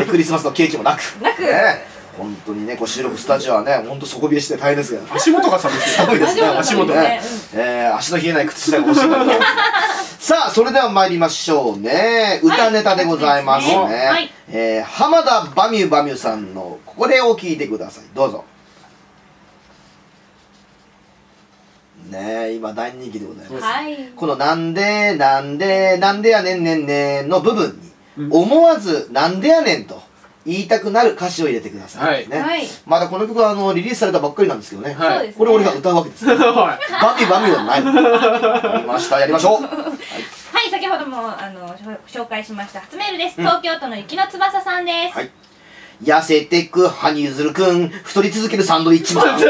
クリスマスのケーキもなく。本当にね、こう収録スタジオはね、本当底冷えして大変ですが。 足元が寒いです。 寒いですね。 足元ね。 足の冷えない靴下が欲しいなと思います。さあ、それでは参りましょうね。歌ネタでございますね。浜田バミュバミュさんのここでを聞いてください。どうぞ。ねえ、今大人気でございます。このなんでやねんねんねんの部分に思わずなんでやねんと言いたくなる歌詞を入れてください。まだこの曲はリリースされたばっかりなんですけどね。これ俺が歌うわけです。バミバミではない。やりました。やりましょう。はい、 先ほども紹介しました初メールです。東京都の雪の翼さんです。 痩せてく羽生結弦くん、太り続けるサンドイッチマン。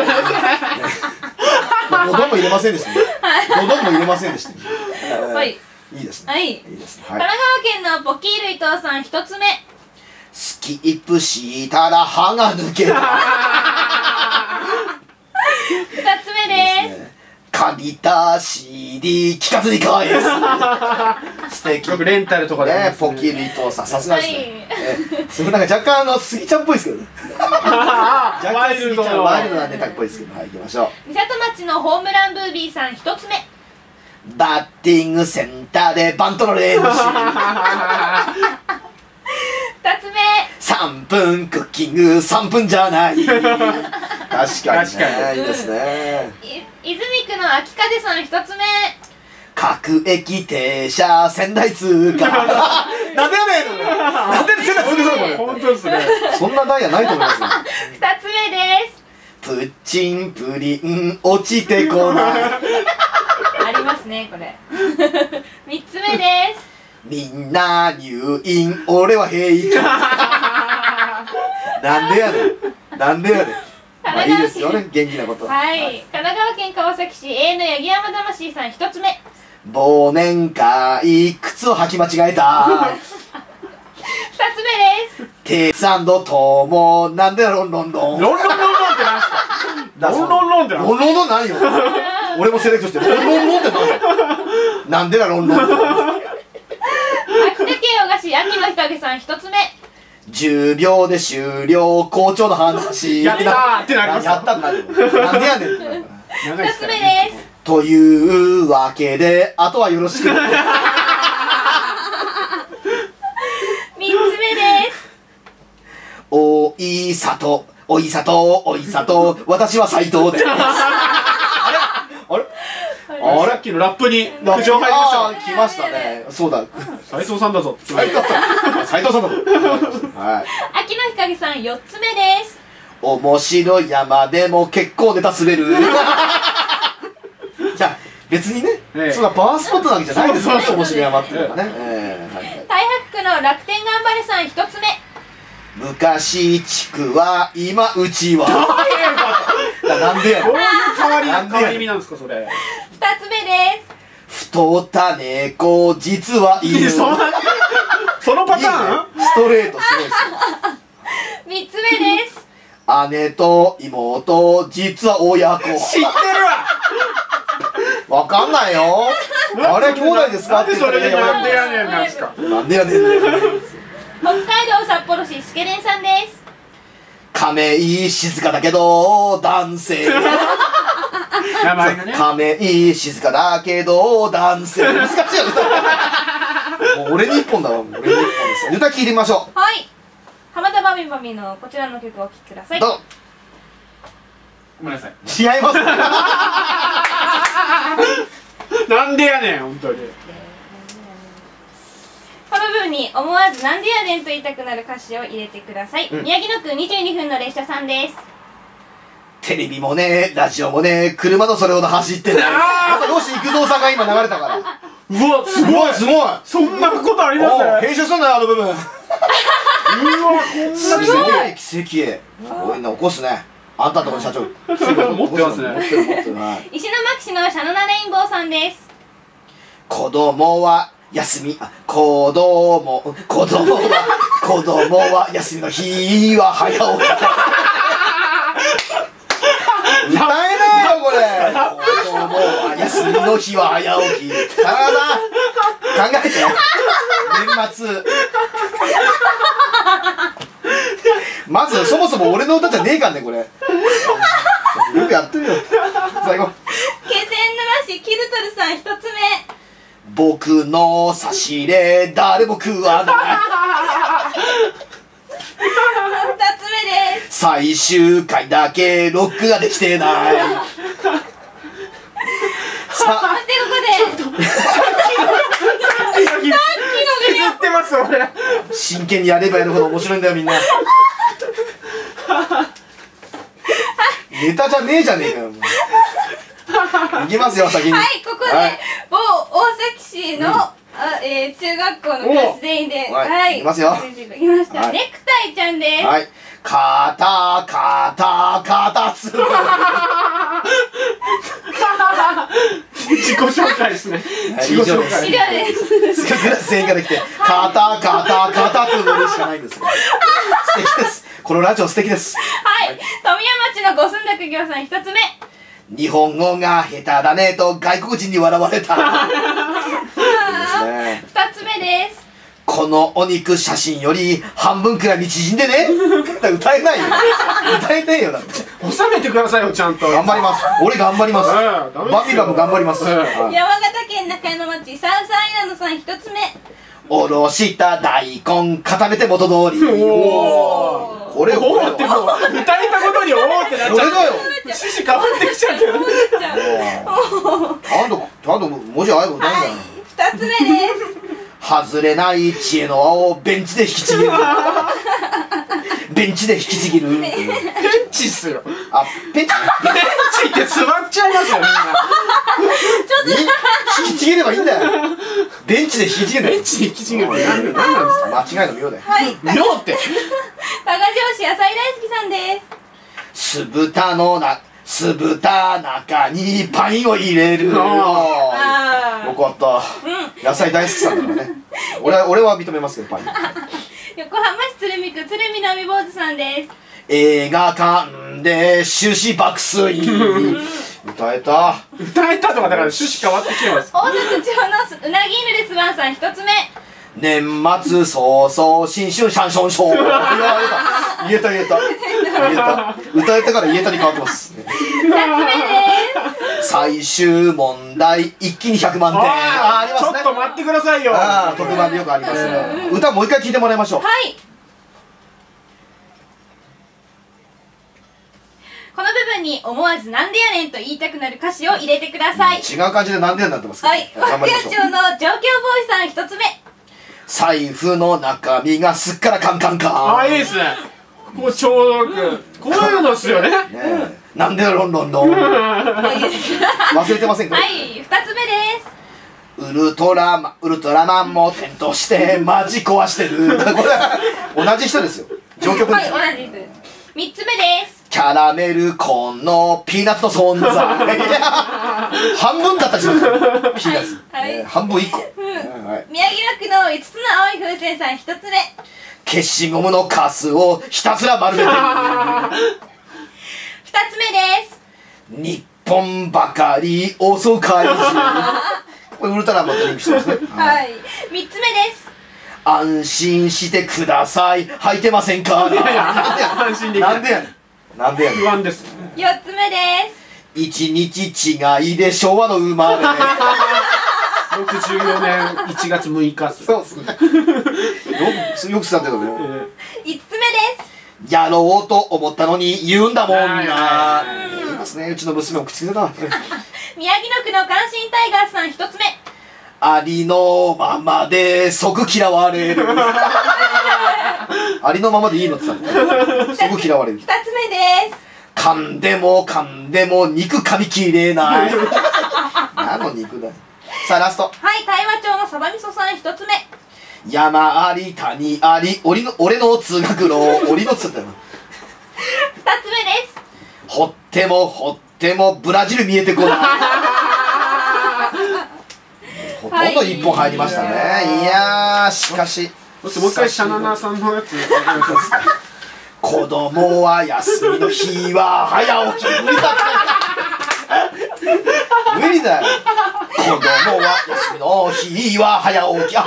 どどんも入れませんでしたね。どどんも入れませんでした。 はい。 いいですね。はい。 いいですね。 神奈川県のポキール伊藤さん一つ目。 スキップしたら歯が抜けた。 二つ目です。 借りた CD 聞かずに返す。素敵。 よくレンタルとかでね、ポキール伊藤さん、さすがですね。それなんか若干スギちゃんっぽいですけどね。 ワイルドなネタっぽいですけど、はい、行きましょう。 三里町のホームランブービーさん一つ目。 バッティングセンターでバントの練習。 二つ目。 3分クッキング3分じゃない。確かにね、いいですね。 泉区の秋風さん一つ目。 各駅停車仙台通過。なんでやねん。なんで仙台通過するのこれ。 本当ですね。 そんなダイヤないと思いますよ。 二つ目です。 プッチンプリン落ちてこない。 ありますねこれ。三つ目です。 みんな入院俺は平気。なんでやねん。なんでやねん。まあいいですよね、元気なこと。 はい。神奈川県川崎市 A の八木山魂さん一つ目。 忘年会靴を履き間違えた。 2つ目です。 テツ&トモなんでロンロンロン。 ロンロンロンロンってなんすか？ロンロンロンってなんすか？ ロンロンロン何よ。俺もセレクトしてロンロンロンって何なんでだロンロンロン。 秋田県お菓子秋の日陰さん1つ目。 10秒で終了校長の話。 やったーってなりますよ。 やったってなるよ。なんでやねんってなるから。 2つ目です。 というわけであとはよろしく。 3つ目です。 おいさとおいさとおいさと私は斉藤です。あれさっきのラップに苦情入りました。 あー来ましたね。そうだ斉藤さんだぞ。 斉藤さんだぞ。はい。 秋の日陰さん4つ目です。 面白い山でも結構ネタ滑る。じゃあ別にね、そんなパワースポットなわけじゃないですよね。面白い山っていうのがね。 太白区の楽天頑張れさん1つ目。 昔地区は今うちは。なんでやどういう変わりね身なんですかそれ。 2つ目です。 太った猫実は犬。 そのパターン？ ストレートすごいですよ。 3つ目です。 姉と妹実は親子。 知ってるわ。 わかんないよ。あれ兄弟ですかって言ったらね。 なんでやねんなんですか。 なんでやねん。 北海道札幌市スケレンさんです。 亀井静香だけど男性。 名前がね。 亀井静香だけど男性。難しいよ歌。もう俺に一本だわ。俺に一本です。歌聞いてみましょはい。浜田バミバミのこちらの曲をお聴きくださう。 い。 どうぞ。 ごめんなさい。 違います。 なんでやねん本当に。 この部分に思わずなんでやねんと言いたくなる歌詞を入れてください。宮城野区22分の列車さんです。 テレビもねラジオもね車のそれほど走ってない。またよし幾三さんが今流れたから。 うわすごいすごい。 そんなことあります？ 編集すんなよあの部分。 うわこんすごい奇跡。すごいな起こすね。あんたのとこの社長持ってますね。 持ってる持ってる。 石巻市のシャノナレインボーさんです。 子供は休み子供は休みの日は早起き。歌えないよこれ。子供は休みの日は早起き。田中さん考えて年末。まずそもそも俺の歌じゃねえかんねこれ。よくやってるよ。最後気仙沼市キルトルさん1つ目。 僕の差し入れ誰も食わない。 2つ目です。 最終回だけロックができてない。さあそしてここで削ってます俺。 真剣にやればやるほど面白いんだよみんな。ネタじゃねえじゃねえかよ。いきますよ先に。 はい、ここで、某大崎市の、中学校のクラス全員で、 はいいきますよ。 いきました。ネクタイちゃんです。 はい。カタツムリ。 自己紹介ですね。自己紹介。 以上です。 クラス全員から来てカタツムリしかないんですよ。素敵です。このラジオ素敵です。 はい、富山町のご住んだく業さん1つ目。 日本語が下手だねと外国人に笑われた。いいですね。 2つ目です。 このお肉写真より半分くらいに縮んでね。歌えないよ。歌えねえよだって。 収めてくださいよちゃんと。 頑張ります。俺頑張ります。バビバも頑張ります。 山形県中山町サウスアイランドさん1つ目。 おろした大根固めて元通り。 おーこれおーってもう歌えたことにおーってなっちゃう。 これだよ。 趣旨変わってきちゃうけど。 ちゃんと文字合えば歌うんだよ。 はい、2つ目です。 外れない知恵の輪をベンチで引きちぎる。ベンチで引きちぎる。 ペンチっすよ。 あ、ペンチって座っちゃいますよみんな。 引きちぎればいいんだよ。ベンチで引きちぎる。 ベンチで引きちぎるって何なんですか。 間違いの妙だよ。 はい、 妙って加賀城市野菜大好きさんです。 酢豚中にパインを入れる。 あよかった。野菜大好きさんだからね。俺は認めますけど、パン。 横浜市鶴見区鶴見の海坊主さんです。 映画館で終始爆睡。歌えたとかだから趣旨変わってきてます。 大津町のうなぎ犬ですワンさん1つ目。 年末早々新春シャンションショー。言えた歌えたから言えたに変わってます。 2つ目です。 最終問題一気に100万点。 ありますね。ちょっと待ってくださいよ。 特番でよくありますが、歌もう一回聞いてもらいましょう。 はい。この部分に思わずなんでやねんと言いたくなる歌詞を入れてください。 違う感じでなんでやねんになってますけど。 はい。和歌町の上京ボーイさん1つ目。 財布の中身がすっからカンカンか。 いいですね。ここちょうどよくこういうのですよね。 なんでロンロンロン。忘れてませんか。 はい、2つ目です。 ウルトラマンも転倒してマジ壊してる。これ同じ人ですよ。上局です。 はい、同じです。3つ目です。 キャラメルコーンのピーナッツの存在。半分だったりします。ピーナッツ。半分1個。 宮城区の5つの青い風船さん1つ目。 消しゴムのカスをひたすら丸めてる。 2つ目です。 日本ばかり遅怪獣。これウルトラマンとリンクしてますね。 はい。3つ目です。 安心してください。履いてませんか。 安心できない。 なんでやねん。 不安です。 4つ目です。 1日違いで昭和の生まれ。 64年1月6日。 そうっすね。よく伝ってたね。 5つ目です。 やろうと思ったのに言うんだもんな。言いますね。うちの娘も口癖だ。 宮城野区の関心タイガースさん1つ目。 ありのままで即嫌われる。ありのままでいいのって言ったの。即嫌われる。 2つ目です。 噛んでも肉噛みきれない。何の肉だよ。さあラスト。 はい、大和町のサバみそさん1つ目。 山あり谷あり俺の通学路。俺のっつったよ。 2つ目です。 掘ってもブラジル見えてこない。ほとんど1本入りましたね。いやーしかしもう一回シャナナさんのやつ子供は休みの日は早起き。無理だよ。子供は休みの日は早起き。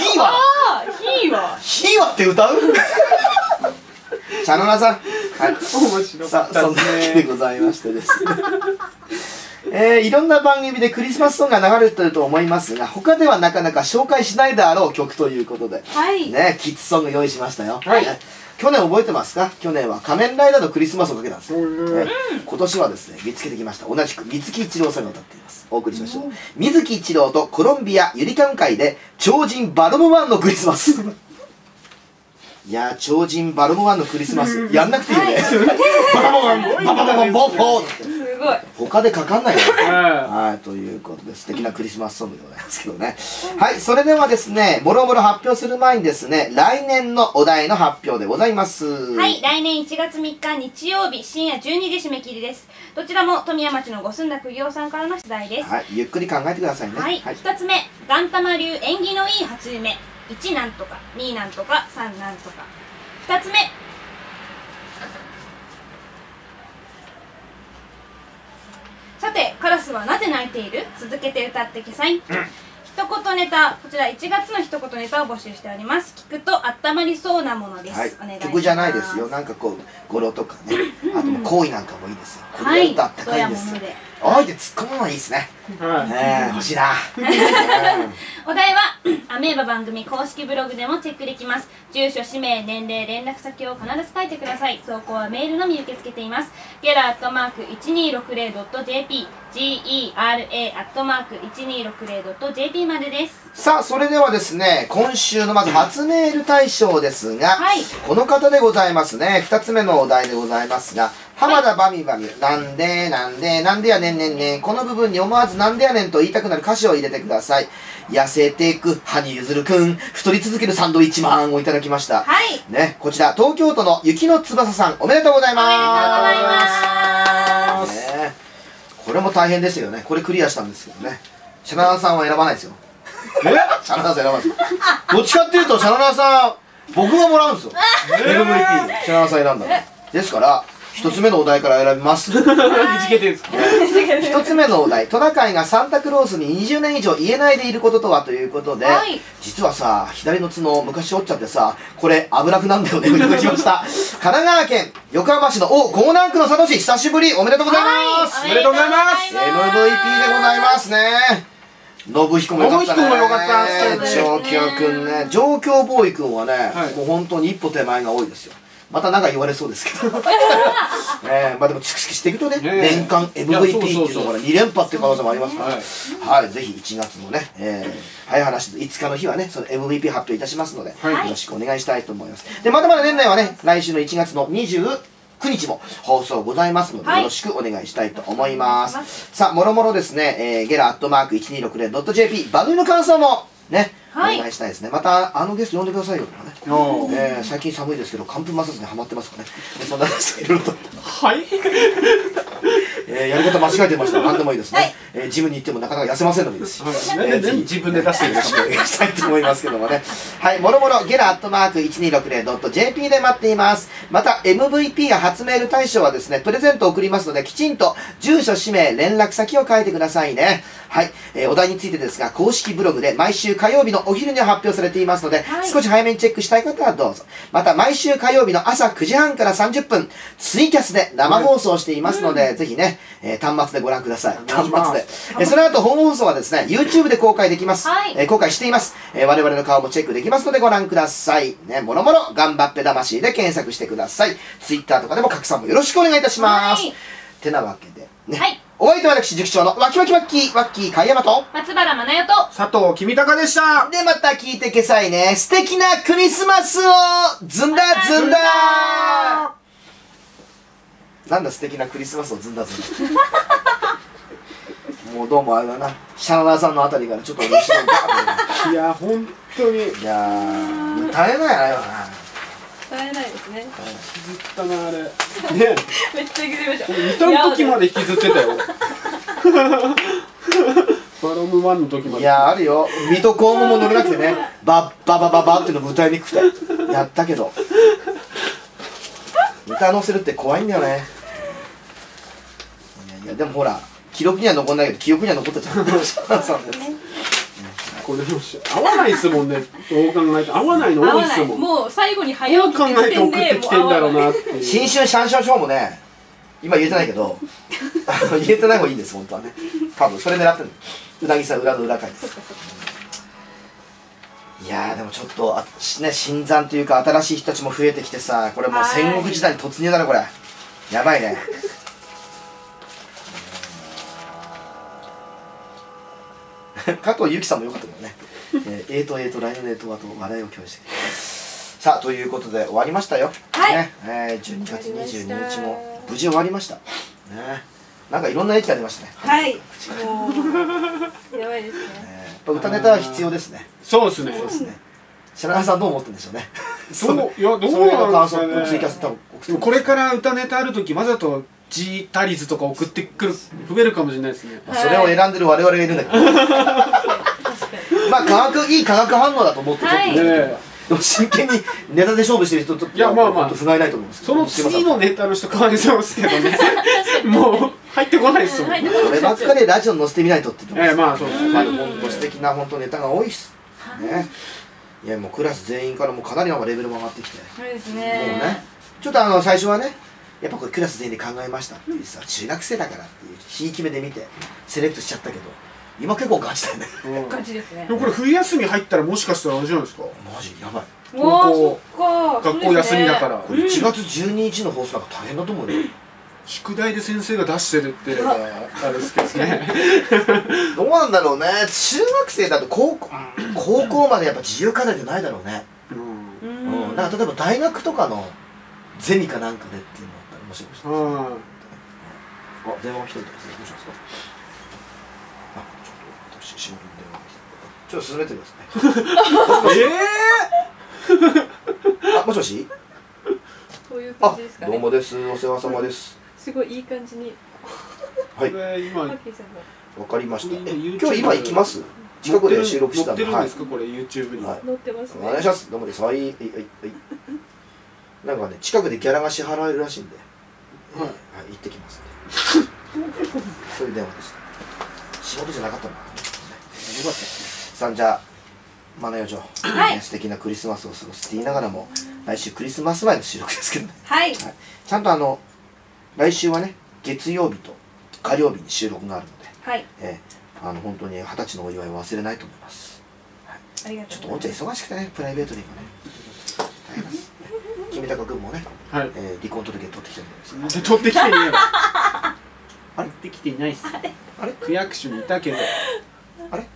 日はって歌う。シャナナさん。はい。さあそんなわけでございましてですね。いろんな番組でクリスマスソングが流れてると思いますが、他ではなかなか紹介しないであろう曲ということで、ね、キッズソング用意しましたよ。去年覚えてますか。去年は仮面ライダーのクリスマスをかけたんですよ。今年はですね、見つけてきました。同じく水木一郎さんが歌っています。お送りしましょう。水木一郎とコロンビアゆりかん会で超人バルモワンのクリスマス。いやー、超人バルモワンのクリスマスやんなくていいよね。ババババンババババンボンボン。 すごい。 他でかかんないよね。はい、ということで素敵なクリスマスソングでございますけどね。はい、それではですね、もろもろ発表する前にですね、来年のお題の発表でございます。 はい、来年1月3日日曜日深夜12時締め切りです。どちらも富山町のご住んだくぎおさんからの出題です。 はい、ゆっくり考えてくださいね。 はい、1つ目、ガンタマ流縁起のいい初夢。1なんとか2なんとか3なんとか。2つ目、さてカラスはなぜ鳴いている、続けて歌ってください。一言ネタ、こちら1月の一言ネタを募集しております。聞くと温まりそうなものです。はい、お願いします。 曲じゃないですよ。なんかこう語呂とかね、あと行為なんかもいいですよ。これだとあったかいんですよ。あえて突っ込むのがいいですね。欲しいな。 お題はアメーバ番組公式ブログでもチェックできます。住所、氏名、年齢、連絡先を必ず書いてください。投稿はメールのみ受け付けています。gera@1260.jp gera@1260.jp までです。 さあそれではですね、今週のまず初メール大賞ですが、この方でございますね。2つ目のお題でございますが、浜田バミバミ、なんでやねんねんねん、この部分に思わずなんでやねんと言いたくなる歌詞を入れてください。痩せていく羽生結弦くん、太り続けるサンドイッチマンをいただきました。ね、こちら東京都の雪の翼さん、おめでとうございます。おめでとうございます。ね、これも大変ですよね。これクリアしたんですけどね。 シャナナさんは選ばないですよ。 えシャナナさん選ばないですよ。どっちかっていうとシャナナさん僕がもらうんですよ。MVP シャナナさん選んだのですから一つ目のお題から選びます。 いじけてるんですか。 一つ目のお題、トナカイがサンタクロースに20年以上言えないでいることとはということで、実はさ、左の角昔折っちゃってさ、これ油麩なんだよね。いただきました。神奈川県横浜市の江南区の佐渡市、久しぶり、おめでとうございます。 おめでとうございます。 MVP でございますね。信彦もよかったね。 信彦もよかった。 上京くんね、上京ボーイくんはね、もう本当に一歩手前が多いですよ。またなんか言われそうですけどまあでも蓄積していくとね、年間 MVP っていうのが2連覇っていう可能性もありますから、はい、ぜひ1月のね、早い話5日の日はね、その MVP 発表いたしますので、よろしくお願いしたいと思います。で、まだまだ年内はね、来週の1月の29日も放送ございますので、よろしくお願いしたいと思います。さあ、もろもろですね、ゲラ@1260.jp 番組の感想もね、お願いしたいですね。またゲスト呼んでくださいよとかね。最近寒いですけど寒風摩擦にハマってますからね。そんな話いろいろとやり方間違えてましたら何でもいいですね。ジムに行ってもなかなか痩せませんのでいいですし、 自分で出してるしお願いしたいと思いますけどもね。はい、もろもろゲラ@1260.jp で待っています。また MVP や初メール大賞はですね、プレゼントを送りますので、きちんと住所、氏名、連絡先を書いてくださいね。はい、お題についてですが、公式ブログで毎週火曜日のお昼には発表されていますので、少し早めにチェックしたい方はどうぞ。また毎週火曜日の朝9時半から30分、ツイキャスで生放送していますので、ぜひね、端末でご覧ください。端末で。その後、本放送はですね、YouTube で公開できます。公開しています。我々の顔もチェックできますのでご覧ください。ね、もろもろ、頑張って魂で検索してください。Twitter とかでも拡散もよろしくお願いいたします。てなわけで、ね。お相手は私、塾長のワキワキワッキー貝山と松原まなよと佐藤君高でした。 で、また聞いてけさいね。素敵なクリスマスをずんだずんだなんだ素敵なクリスマスをずんだずんだもうどうもあれだな、シャナナさんのあたりからちょっと後ろにいや、本当に。 いやー、歌えないなよな。 歌えないですね。 引きずったな、あれ。ね。 めっちゃ引きずりました。 歌の時まで引きずってたよ。バロム1の時まで。 いやー、あるよ。水戸黄門も乗れなくてね、バッババババっていうの歌いにくくてやったけど、歌乗せるって怖いんだよね。いやでもほら、記録には残んないけど記憶には残ったじゃん。 これ合わないですもんね。どう考えて合わないの多いですもん。 もう最後に早起き考えて送ってきてんだろうなって。 新春シャンシャンショーもね、今言えてないけど言えてない方がいいんです本当はね。多分それ狙ってる。うなぎさん裏の裏書いて。いやーでもちょっとね、新参というか新しい人たちも増えてきてさ、これもう戦国時代に突入だねこれ。やばいね。加藤由紀さんもよかったけどね。来年のと笑いを共有して。さあということで終わりましたよ。ね、12月22日も無事終わりました。ね、なんかいろんな駅が出ましたね。 はい。もうやばいですね。 やっぱ歌ネタは必要ですね。 そうですね。 そうですね。白川さんどう思ってるんでしょうね。 いや、どうなんですかね。 追加して多分これから歌ネタある時わざとGタリーズとか送ってくる増えるかもしれないですね。 それを選んでる我々がいるんだけど。まあいい化学反応だと思ってちょっとね。真剣にネタで勝負してる人といやまあ不甲斐ないと思うんですけど。 その次のネタの人変わりそうですけどね。もう入ってこないですもん。こればっかりラジオに載せてみないとって言ってます。 まあそうですね。 本当素敵な本当ネタが多いっすね。いやもうクラス全員からもかなりのレベルも上がってきて。 そうですね。 もうね、ちょっと最初はね、やっぱこれクラス全員で考えましたっていうさ、中学生だからっていうひいき目で見てセレクトしちゃったけど、今結構ガチだよね。 ガチですね。 でもこれ冬休み入ったらもしかしたらあれじゃないですか。 マジやばい。 学校休みだから。 これ1月12日の放送なんか大変だと思うよ。 宿題で先生が出してるってあれですけどね。 どうなんだろうね。中学生だと高校までやっぱ自由課題ってないだろうね。なんか例えば大学とかのゼミかなんかでっていうのだったら面白いです。あ、電話が来てるとかどうしますか。あ、ちょっと私仕事に電話が来て、ちょっと進めてください。あ、もしもし。 そういう感じですかね。 どうもです。お世話様です。 すごいいい感じにはい、 これ今マッキーさんがわかりました。 これ今今日今行きます？近くで収録してたんで。 載ってるんですか、これ YouTube に。 はい、 乗ってますね。 お願いします。どうもです。はい、はい、はい。なんかね、近くでギャラが支払えるらしいんで、はい、行ってきますんで。そういう電話でした。仕事じゃなかったんだ。よかった。さん、じゃあ、マナヨジョ、素敵なクリスマスを過ごすって言いながらも、来週クリスマス前の収録ですけどね。 はい。 ちゃんと来週はね、月曜日と火曜日に収録があるので、 はい。 本当に20歳のお祝いを忘れないと思います。 ありがとう。 ちょっとおんちゃん忙しくてね、プライベートで今ね。大変です。君高君もね、離婚届取ってきてるんですか。 取ってきてねえよ。 あれ取ってきていないっす。 あれ区役所にいたけど。 あれ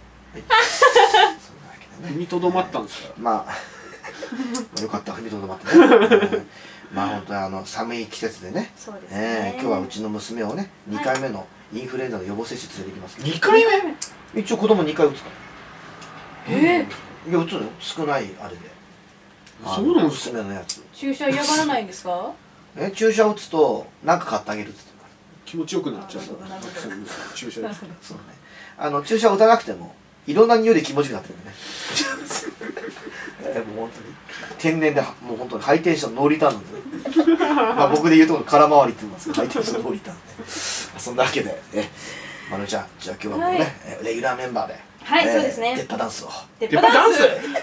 踏みとどまったんですか。 まあよかった、踏みとどまってね。まあ本当に寒い季節でね。 そうですね。 今日はうちの娘をね、2回目のインフルエンザの予防接種連れてきますけど。 2回目？ 一応子供2回打つから。いや打つの少ないあれで。 そうなんですか。 娘のやつ。 注射嫌がらないんですか？ 注射打つと何か買ってあげるっつってから。 気持ちよくなっちゃう。注射です。 そうね。注射打たなくてもいろんな匂いで気持ちよくなってるんでね。もう本当に天然でもう本当にハイテンションノーリターンなんでね。まあ僕で言うと空回りって言うんですけど、ハイテンションノーリターンで。そんなわけでまなちゃん、じゃあ今日はもうねレギュラーメンバーで、 はい、そうですね。 鉄板ダンスを。 鉄板ダンス。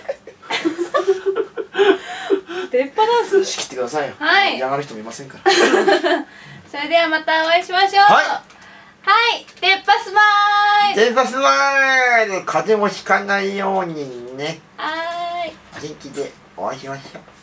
鉄板ダンス。 仕切ってくださいよ。 はい。 嫌がる人もいませんから。 それではまたお会いしましょう。はい、鉄板スマイル。 鉄板スマイル。風邪もひかないようにね。 はーい。 元気でお会いしましょう。